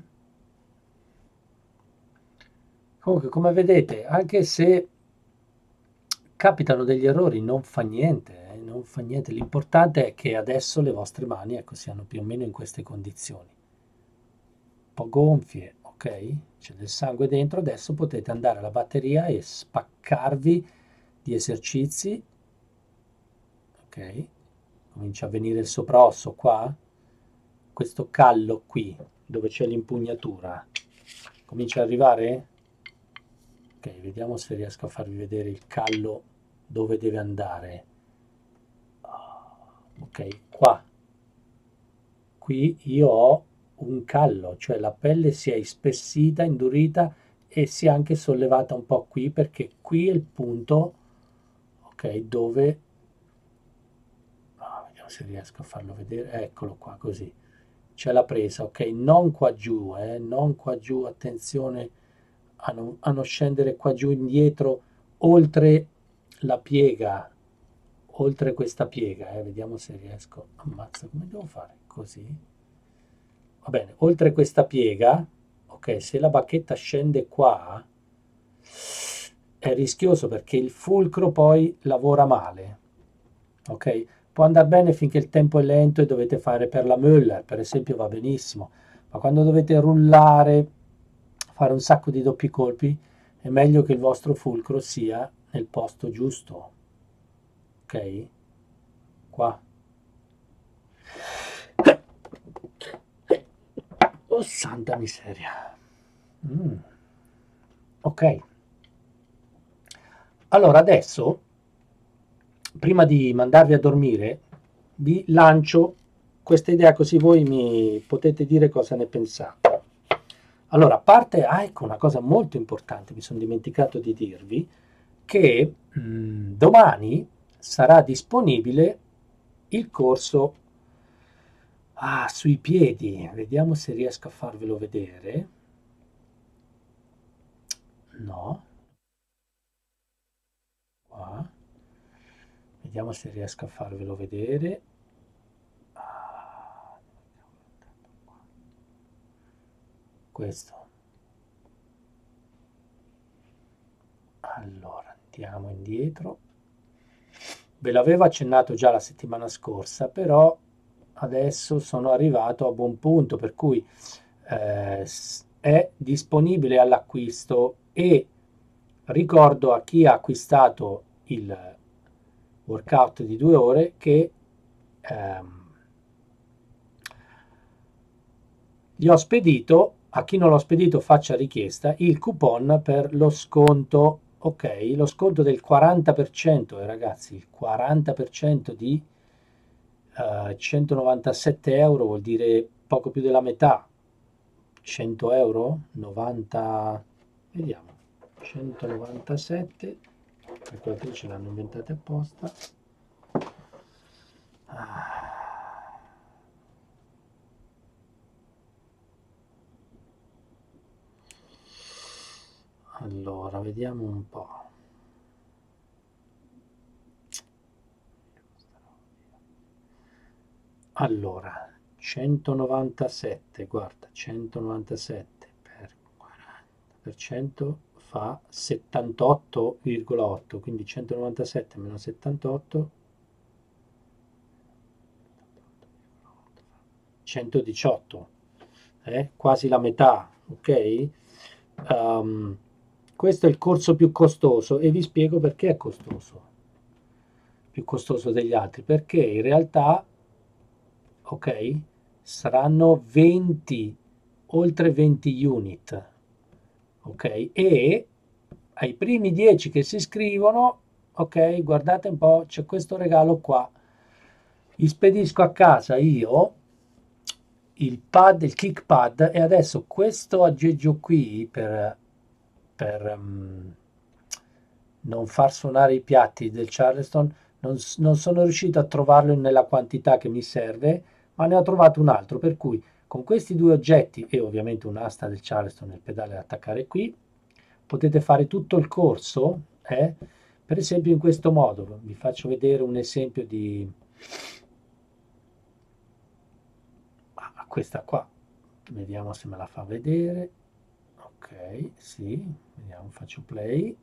Comunque, come vedete, anche se capitano degli errori, non fa niente, eh, non fa niente. L'importante è che adesso le vostre mani, ecco, siano più o meno in queste condizioni. Un po' gonfie, ok? C'è del sangue dentro, adesso potete andare alla batteria e spaccarvi di esercizi. Ok? Comincia a venire il sopraosso qua, questo callo qui, dove c'è l'impugnatura. Comincia ad arrivare? Ok, vediamo se riesco a farvi vedere il callo dove deve andare. Ok, qua. Qui io ho un callo, cioè la pelle si è ispessita, indurita e si è anche sollevata un po' qui, perché qui è il punto, ok, dove... Oh, vediamo se riesco a farlo vedere. Eccolo qua, così. C'è la presa, ok? Non qua giù, eh? Non qua giù, attenzione a non, a non scendere qua giù indietro, oltre la piega, oltre questa piega, eh? Vediamo se riesco. Ammazza, come devo fare? Così. Va bene, oltre questa piega, ok, se la bacchetta scende qua, è rischioso perché il fulcro poi lavora male, ok? Può andare bene finché il tempo è lento e dovete fare per la Müller, per esempio, va benissimo, ma quando dovete rullare, fare un sacco di doppi colpi, è meglio che il vostro fulcro sia nel posto giusto, ok? Qua. Oh, santa miseria. Mm. Ok. Allora adesso, prima di mandarvi a dormire, vi lancio questa idea così voi mi potete dire cosa ne pensate. Allora, a parte, ah, ecco una cosa molto importante, mi sono dimenticato di dirvi, che mh, domani sarà disponibile il corso ah, sui piedi. Vediamo se riesco a farvelo vedere. No, qua. Vediamo se riesco a farvelo vedere. Ah, questo. Allora, andiamo indietro. Ve l'avevo accennato già la settimana scorsa, però adesso sono arrivato a buon punto, per cui eh, è disponibile all'acquisto e ricordo a chi ha acquistato il workout di due ore che ehm, gli ho spedito, a chi non l'ho spedito faccia richiesta, il coupon per lo sconto, ok, lo sconto del quaranta per cento, eh, ragazzi, il quaranta per cento di eh, centonovantasette euro vuol dire poco più della metà, cento euro, novanta, vediamo, centonovantasette, calcolatrice l'hanno inventate apposta. Ah. Allora, vediamo un po'. Allora, centonovantasette, guarda, centonovantasette per quaranta per cento fa settantotto virgola otto, quindi centonovantasette meno settantotto, centodiciotto, eh? Quasi la metà, ok? Um, questo è il corso più costoso e vi spiego perché è costoso, più costoso degli altri, perché in realtà, ok, saranno venti, oltre venti unit, ok, e ai primi dieci che si iscrivono, ok, guardate un po', c'è questo regalo qua, vi spedisco a casa io il pad, il kick pad, e adesso questo aggeggio qui per, per um, non far suonare i piatti del Charleston, non, non sono riuscito a trovarlo nella quantità che mi serve, ma ne ho trovato un altro, per cui con questi due oggetti e ovviamente un'asta del Charleston e il pedale da attaccare qui, potete fare tutto il corso, eh? Per esempio in questo modo. Vi faccio vedere un esempio di ah, questa qua. Vediamo se me la fa vedere. Ok, sì, vediamo, faccio play.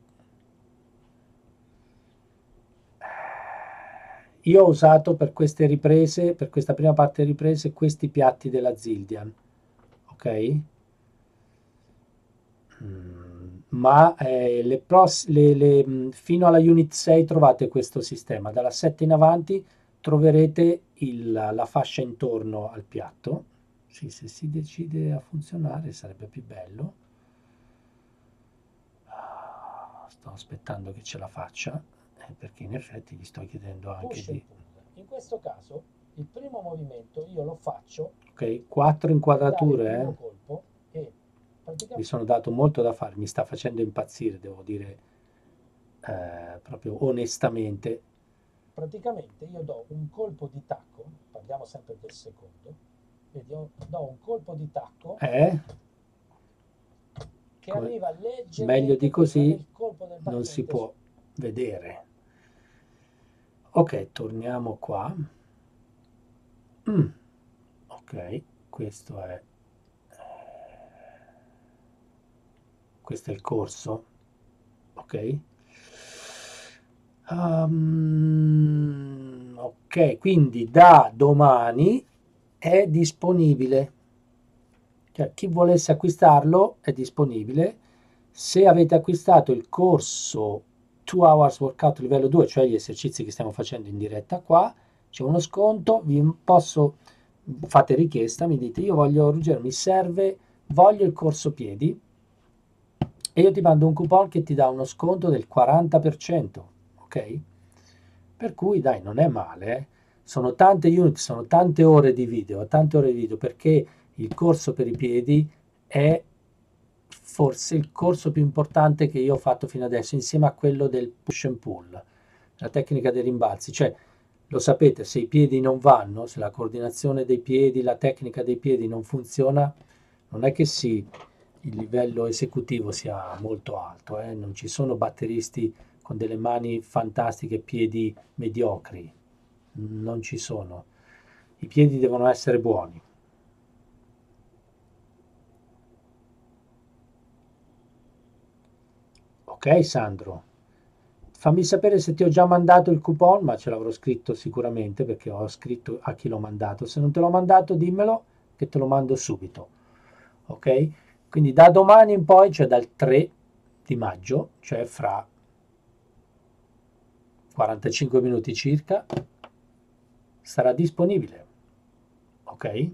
Io ho usato per queste riprese, per questa prima parte di riprese, questi piatti della Zildjian, ok? Mm, ma eh, le pros- le- le, mm, fino alla Unit sei trovate questo sistema, dalla sette in avanti troverete il- la fascia intorno al piatto. Sì, se si decide a funzionare sarebbe più bello. Ah, sto aspettando che ce la faccia, eh, perché in effetti gli sto chiedendo anche Push di... e pull. In questo caso il primo movimento io lo faccio Ok, quattro per dare il inquadrature, primo eh. colpo e Mi praticamente, sono dato molto da fare, mi sta facendo impazzire, devo dire, eh, proprio onestamente. praticamente io do un colpo di tacco, parliamo sempre del secondo, vedi, io do un colpo di tacco Eh? che Come- arriva Meglio di leggermente prima così del colpo del non si battente può su. vedere. Ok, torniamo qua. Mm, ok, questo è, questo è il corso. Ok? Um, ok, quindi da domani è disponibile. Cioè, chi volesse acquistarlo è disponibile. Se avete acquistato il corso due Hours Workout livello due, cioè gli esercizi che stiamo facendo in diretta qua, c'è uno sconto, vi posso, fate richiesta, mi dite io voglio, Ruggero, mi serve, voglio il corso piedi e io ti mando un coupon che ti dà uno sconto del quaranta per cento, ok? Per cui dai, non è male, eh? Sono tante unit, sono tante ore di video, tante ore di video perché il corso per i piedi è forse il corso più importante che io ho fatto fino adesso, insieme a quello del push and pull, la tecnica dei rimbalzi. Cioè, lo sapete, se i piedi non vanno, se la coordinazione dei piedi, la tecnica dei piedi non funziona, non è che sì, il livello esecutivo sia molto alto, eh? Non ci sono batteristi con delle mani fantastiche e piedi mediocri, non ci sono. I piedi devono essere buoni. Ok, Sandro, fammi sapere se ti ho già mandato il coupon, ma ce l'avrò scritto sicuramente perché ho scritto a chi l'ho mandato. Se non te l'ho mandato, dimmelo che te lo mando subito. Ok? Quindi da domani in poi, cioè dal tre di maggio, cioè fra quarantacinque minuti circa, sarà disponibile. Ok?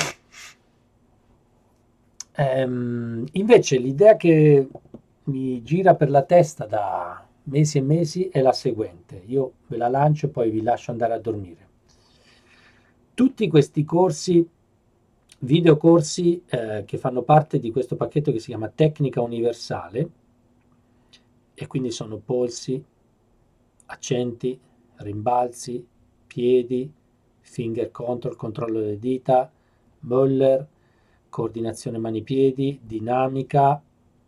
Ehm, invece l'idea che mi gira per la testa da mesi e mesi è la seguente. Io ve la lancio e poi vi lascio andare a dormire. Tutti questi corsi, videocorsi eh, che fanno parte di questo pacchetto che si chiama Tecnica Universale, e quindi sono polsi, accenti, rimbalzi, piedi, finger control, controllo delle dita, Möller, coordinazione mani-piedi, dinamica,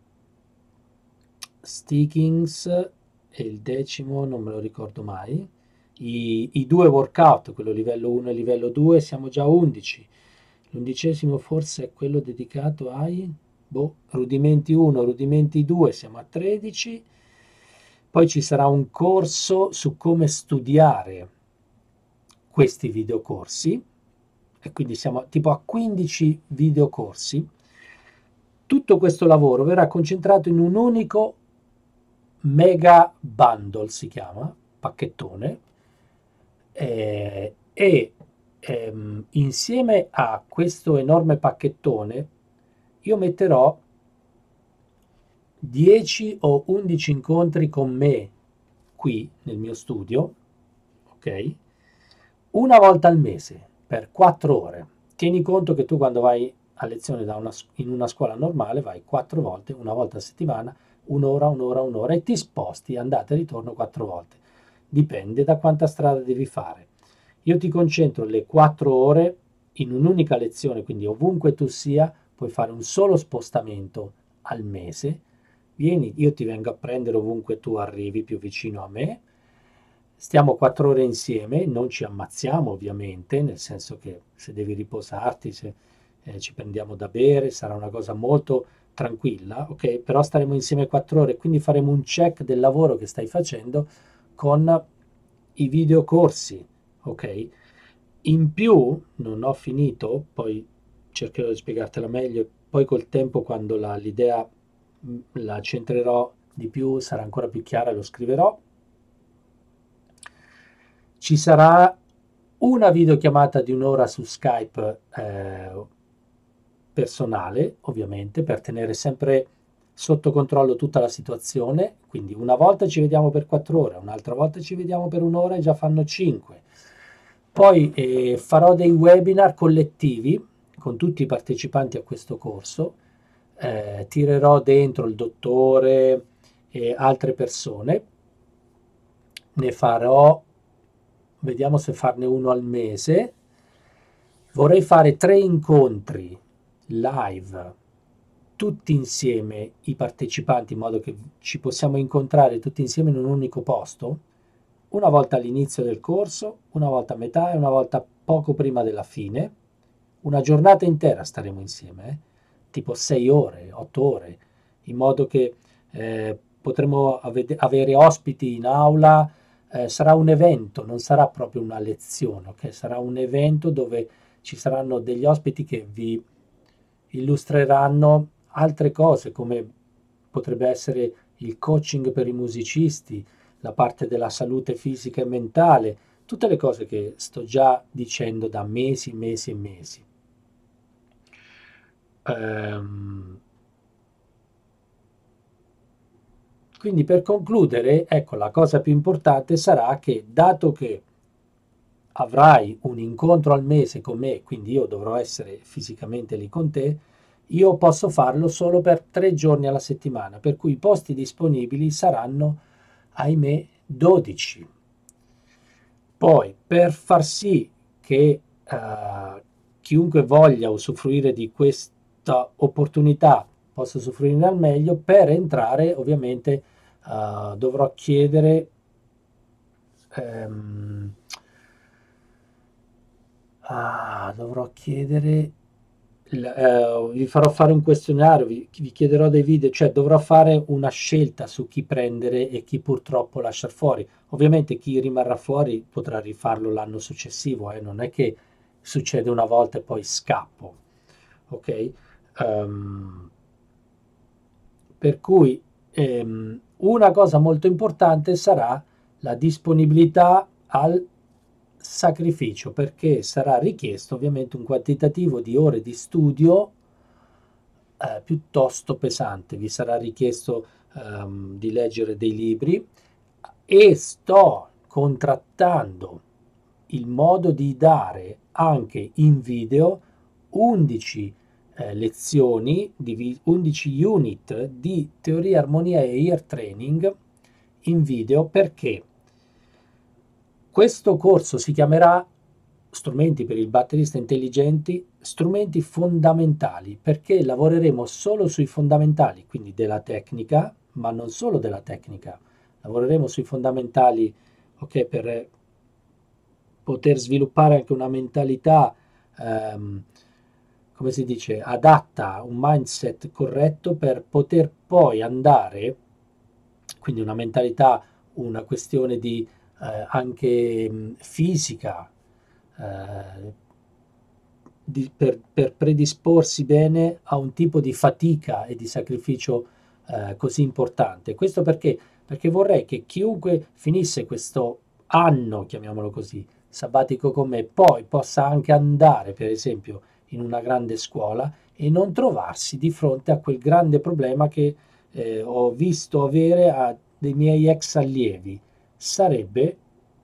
stickings e il decimo non me lo ricordo mai. I, i due workout, quello livello uno e livello due, siamo già a undici. L'undicesimo forse è quello dedicato ai boh, rudimenti uno, rudimenti due, siamo a tredici. Poi ci sarà un corso su come studiare questi videocorsi e quindi siamo tipo a quindici videocorsi. Tutto questo lavoro verrà concentrato in un unico mega bundle, si chiama, pacchettone, eh, e ehm, insieme a questo enorme pacchettone io metterò dieci o undici incontri con me qui nel mio studio, ok? Una volta al mese per quattro ore. Tieni conto che tu quando vai a lezione da una, in una scuola normale vai quattro volte, una volta a settimana, un'ora, un'ora, un'ora e ti sposti andata e ritorno quattro volte. Dipende da quanta strada devi fare. Io ti concentro le quattro ore in un'unica lezione, quindi ovunque tu sia puoi fare un solo spostamento al mese. Vieni, io ti vengo a prendere ovunque tu arrivi più vicino a me. Stiamo quattro ore insieme, non ci ammazziamo ovviamente, nel senso che se devi riposarti, se eh, ci prendiamo da bere, sarà una cosa molto tranquilla, ok? Però staremo insieme quattro ore, quindi faremo un check del lavoro che stai facendo con i videocorsi, ok? In più, non ho finito, poi cercherò di spiegartela meglio, poi col tempo quando la- l'idea mh, la centrerò di più, sarà ancora più chiara, lo scriverò. Ci sarà una videochiamata di un'ora su Skype eh, personale, ovviamente, per tenere sempre sotto controllo tutta la situazione. Quindi una volta ci vediamo per quattro ore, un'altra volta ci vediamo per un'ora e già fanno cinque. Poi eh, farò dei webinar collettivi con tutti i partecipanti a questo corso. Eh, tirerò dentro il dottore e altre persone. Ne farò, vediamo se farne uno al mese. Vorrei fare tre incontri live, tutti insieme i partecipanti, in modo che ci possiamo incontrare tutti insieme in un unico posto, una volta all'inizio del corso, una volta a metà e una volta poco prima della fine. Una giornata intera staremo insieme, eh? Tipo sei ore, otto ore, in modo che eh, potremo avere ospiti in aula, eh, sarà un evento, non sarà proprio una lezione, ok? Sarà un evento dove ci saranno degli ospiti che vi illustreranno altre cose, come potrebbe essere il coaching per i musicisti, la parte della salute fisica e mentale, tutte le cose che sto già dicendo da mesi, mesi e mesi. Ehm, quindi per concludere, ecco, la cosa più importante sarà che, dato che avrai un incontro al mese con me, quindi io dovrò essere fisicamente lì con te, io posso farlo solo per tre giorni alla settimana, per cui i posti disponibili saranno, ahimè, dodici. Poi, per far sì che eh, chiunque voglia usufruire di questa opportunità possa usufruirne al meglio, per entrare ovviamente eh, dovrò chiedere ehm, ah, dovrò chiedere il- eh, vi farò fare un questionario, vi, vi chiederò dei video, cioè dovrò fare una scelta su chi prendere e chi purtroppo lasciar fuori. Ovviamente chi rimarrà fuori potrà rifarlo l'anno successivo, eh, non è che succede una volta e poi scappo, ok? Ehm, per cui ehm, una cosa molto importante sarà la disponibilità al sacrificio, perché sarà richiesto ovviamente un quantitativo di ore di studio eh, piuttosto pesante. Vi sarà richiesto ehm, di leggere dei libri e sto contrattando il modo di dare anche in video undici eh, lezioni, di undici unit di teoria, armonia e ear training in video, perché questo corso si chiamerà Strumenti per il batterista intelligenti, strumenti fondamentali, perché lavoreremo solo sui fondamentali, quindi della tecnica, ma non solo della tecnica. Lavoreremo sui fondamentali, ok, per poter sviluppare anche una mentalità, ehm, come si dice, adatta, un mindset corretto per poter poi andare, quindi una mentalità, una questione di eh, anche mh, fisica, eh, di- per, per predisporsi bene a un tipo di fatica e di sacrificio eh, così importante. Questo perché? Perché vorrei che chiunque finisse questo anno, chiamiamolo così, sabbatico con me, poi possa anche andare, per esempio, in una grande scuola e non trovarsi di fronte a quel grande problema che eh, ho visto avere a dei miei ex allievi. Sarebbe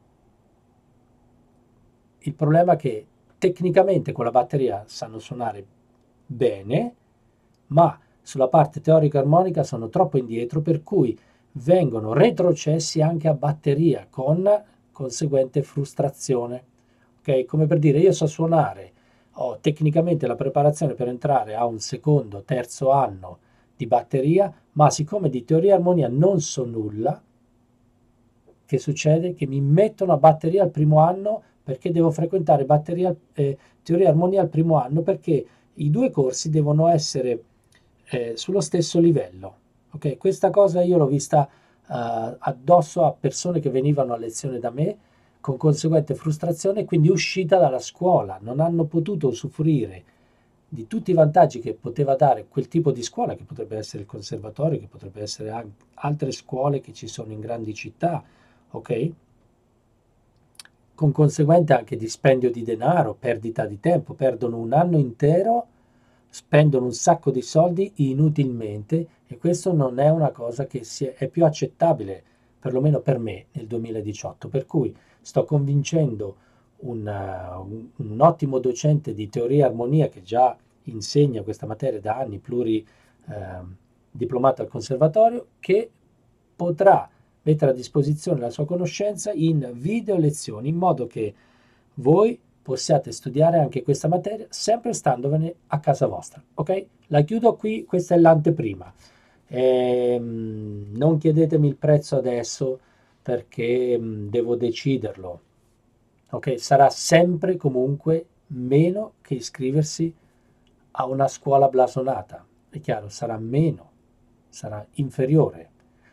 il problema che tecnicamente con la batteria sanno suonare bene, ma sulla parte teorico-armonica sono troppo indietro, per cui vengono retrocessi anche a batteria con conseguente frustrazione. Ok? Come per dire, io so suonare, ho tecnicamente la preparazione per entrare a un secondo, terzo anno di batteria, ma siccome di teoria e armonia non so nulla, che succede? Che mi mettono a batteria al primo anno perché devo frequentare batteria, eh, teoria e armonia al primo anno, perché i due corsi devono essere eh, sullo stesso livello. Ok? Questa cosa io l'ho vista eh, addosso a persone che venivano a lezione da me con conseguente frustrazione e quindi uscita dalla scuola, non hanno potuto usufruire di tutti i vantaggi che poteva dare quel tipo di scuola, che potrebbe essere il conservatorio, che potrebbe essere anche altre scuole che ci sono in grandi città, ok? Con conseguente anche dispendio di denaro, perdita di tempo, perdono un anno intero, spendono un sacco di soldi inutilmente e questo non è una cosa che sia, è più accettabile, perlomeno per me, nel duemiladiciotto. Per cui sto convincendo un, uh, un, un ottimo docente di teoria e armonia che già insegna questa materia da anni, pluri eh, diplomato al conservatorio, che potrà mettere a disposizione la sua conoscenza in video lezioni, in modo che voi possiate studiare anche questa materia sempre standovene a casa vostra. Ok? La chiudo qui, questa è l'anteprima. Ehm, non chiedetemi il prezzo adesso perché mh, devo deciderlo. Ok? Sarà sempre comunque meno che iscriversi a una scuola blasonata. È chiaro, sarà meno, sarà inferiore.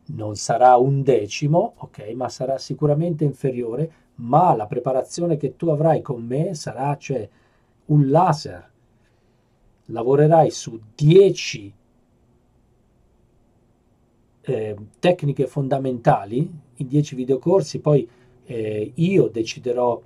non sarà un decimo, ok, ma sarà sicuramente inferiore, ma la preparazione che tu avrai con me sarà, cioè, un laser. Lavorerai su dieci eh, tecniche fondamentali in dieci videocorsi, poi eh, io deciderò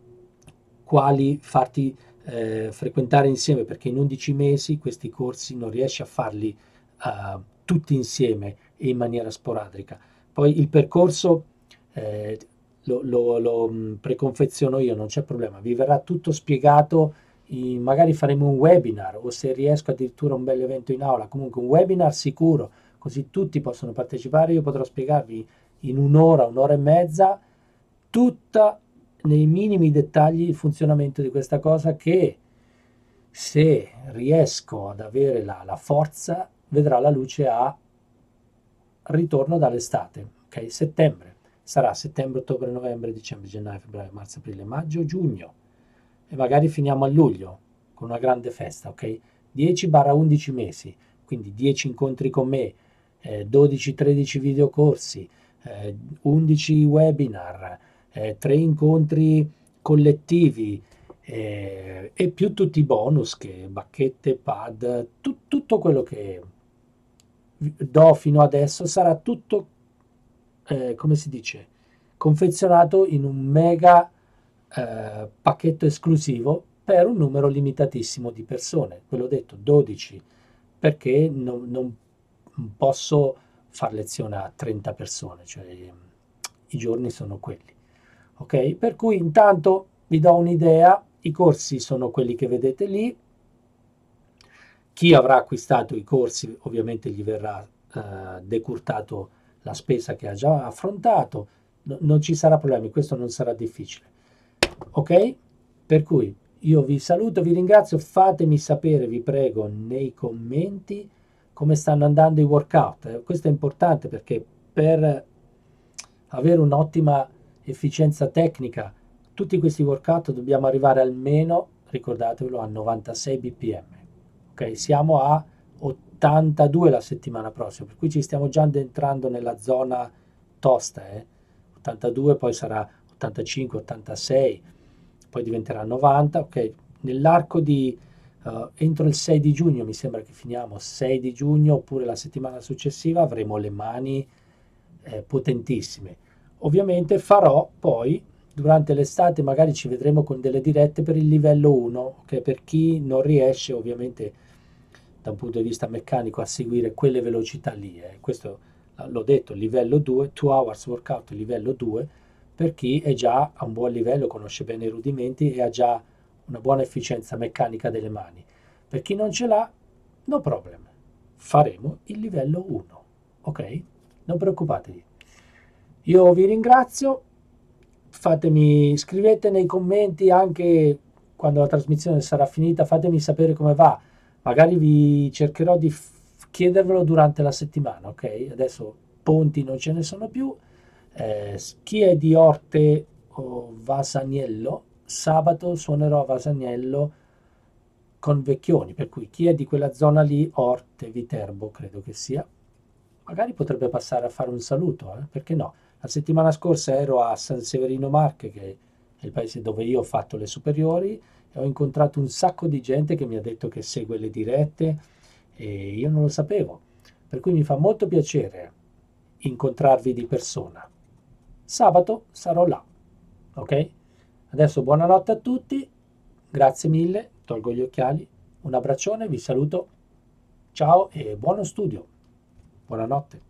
quali farti eh, frequentare insieme, perché in undici mesi questi corsi non riesci a farli eh, tutti insieme e in maniera sporadica. Poi il percorso eh, lo, lo, lo mh, preconfeziono io, non c'è problema, vi verrà tutto spiegato, in- magari faremo un webinar o se riesco addirittura un bel evento in aula, comunque un webinar sicuro, così tutti possono partecipare, io potrò spiegarvi in un'ora, un'ora e mezza tutta nei minimi dettagli il funzionamento di questa cosa che se riesco ad avere la, la forza vedrà la luce a ritorno dall'estate, ok? Settembre. Sarà settembre, ottobre, novembre, dicembre, gennaio, febbraio, marzo, aprile, maggio, giugno e magari finiamo a luglio con una grande festa, ok? dieci undici mesi, quindi dieci incontri con me, eh, dodici tredici videocorsi, eh, undici webinar, eh, tre incontri collettivi eh, e più tutti i bonus che bacchette, pad, tu- tutto quello che do fino adesso sarà tutto, eh, come si dice, confezionato in un mega eh, pacchetto esclusivo per un numero limitatissimo di persone. Ve l'ho detto, dodici, perché non, non posso far lezione a trenta persone, cioè i giorni sono quelli. Ok? Per cui intanto vi do un'idea, i corsi sono quelli che vedete lì. Chi avrà acquistato i corsi ovviamente gli verrà eh, decurtato la spesa che ha già affrontato, no, non ci sarà problemi, questo non sarà difficile. Ok? Per cui io vi saluto, vi ringrazio, fatemi sapere, vi prego, nei commenti come stanno andando i workout. Eh, questo è importante perché per avere un'ottima efficienza tecnica, tutti questi workout dobbiamo arrivare almeno, ricordatevelo, a novantasei bpm. Ok? Siamo a ottantadue la settimana prossima, per cui ci stiamo già entrando nella zona tosta, eh? ottantadue, poi sarà ottantacinque, ottantasei, poi diventerà novanta, ok? Nell'arco di uh, entro il sei di giugno, mi sembra che finiamo sei di giugno, oppure la settimana successiva avremo le mani eh, potentissime. Ovviamente farò poi durante l'estate, magari ci vedremo con delle dirette per il livello uno, che per chi non riesce ovviamente da un punto di vista meccanico a seguire quelle velocità lì. Eh. Questo l'ho detto, livello due, due hours workout livello due, per chi è già a un buon livello, conosce bene i rudimenti e ha già una buona efficienza meccanica delle mani. Per chi non ce l'ha, no problem, faremo il livello uno, ok? Non preoccupatevi. Io vi ringrazio, fatemi, scrivete nei commenti anche quando la trasmissione sarà finita, fatemi sapere come va, magari vi cercherò di f- chiedervelo durante la settimana, ok? Adesso ponti non ce ne sono più, eh, chi è di Orte o Vasaniello, sabato suonerò a Vasaniello con Vecchioni, per cui chi è di quella zona lì, Orte, Viterbo credo che sia, magari potrebbe passare a fare un saluto, eh? Perché no? La settimana scorsa ero a San Severino Marche, che è il paese dove io ho fatto le superiori, e ho incontrato un sacco di gente che mi ha detto che segue le dirette e io non lo sapevo. Per cui mi fa molto piacere incontrarvi di persona. Sabato sarò là, ok? Adesso buonanotte a tutti, grazie mille, tolgo gli occhiali, un abbraccione, vi saluto, ciao e buono studio. Buonanotte.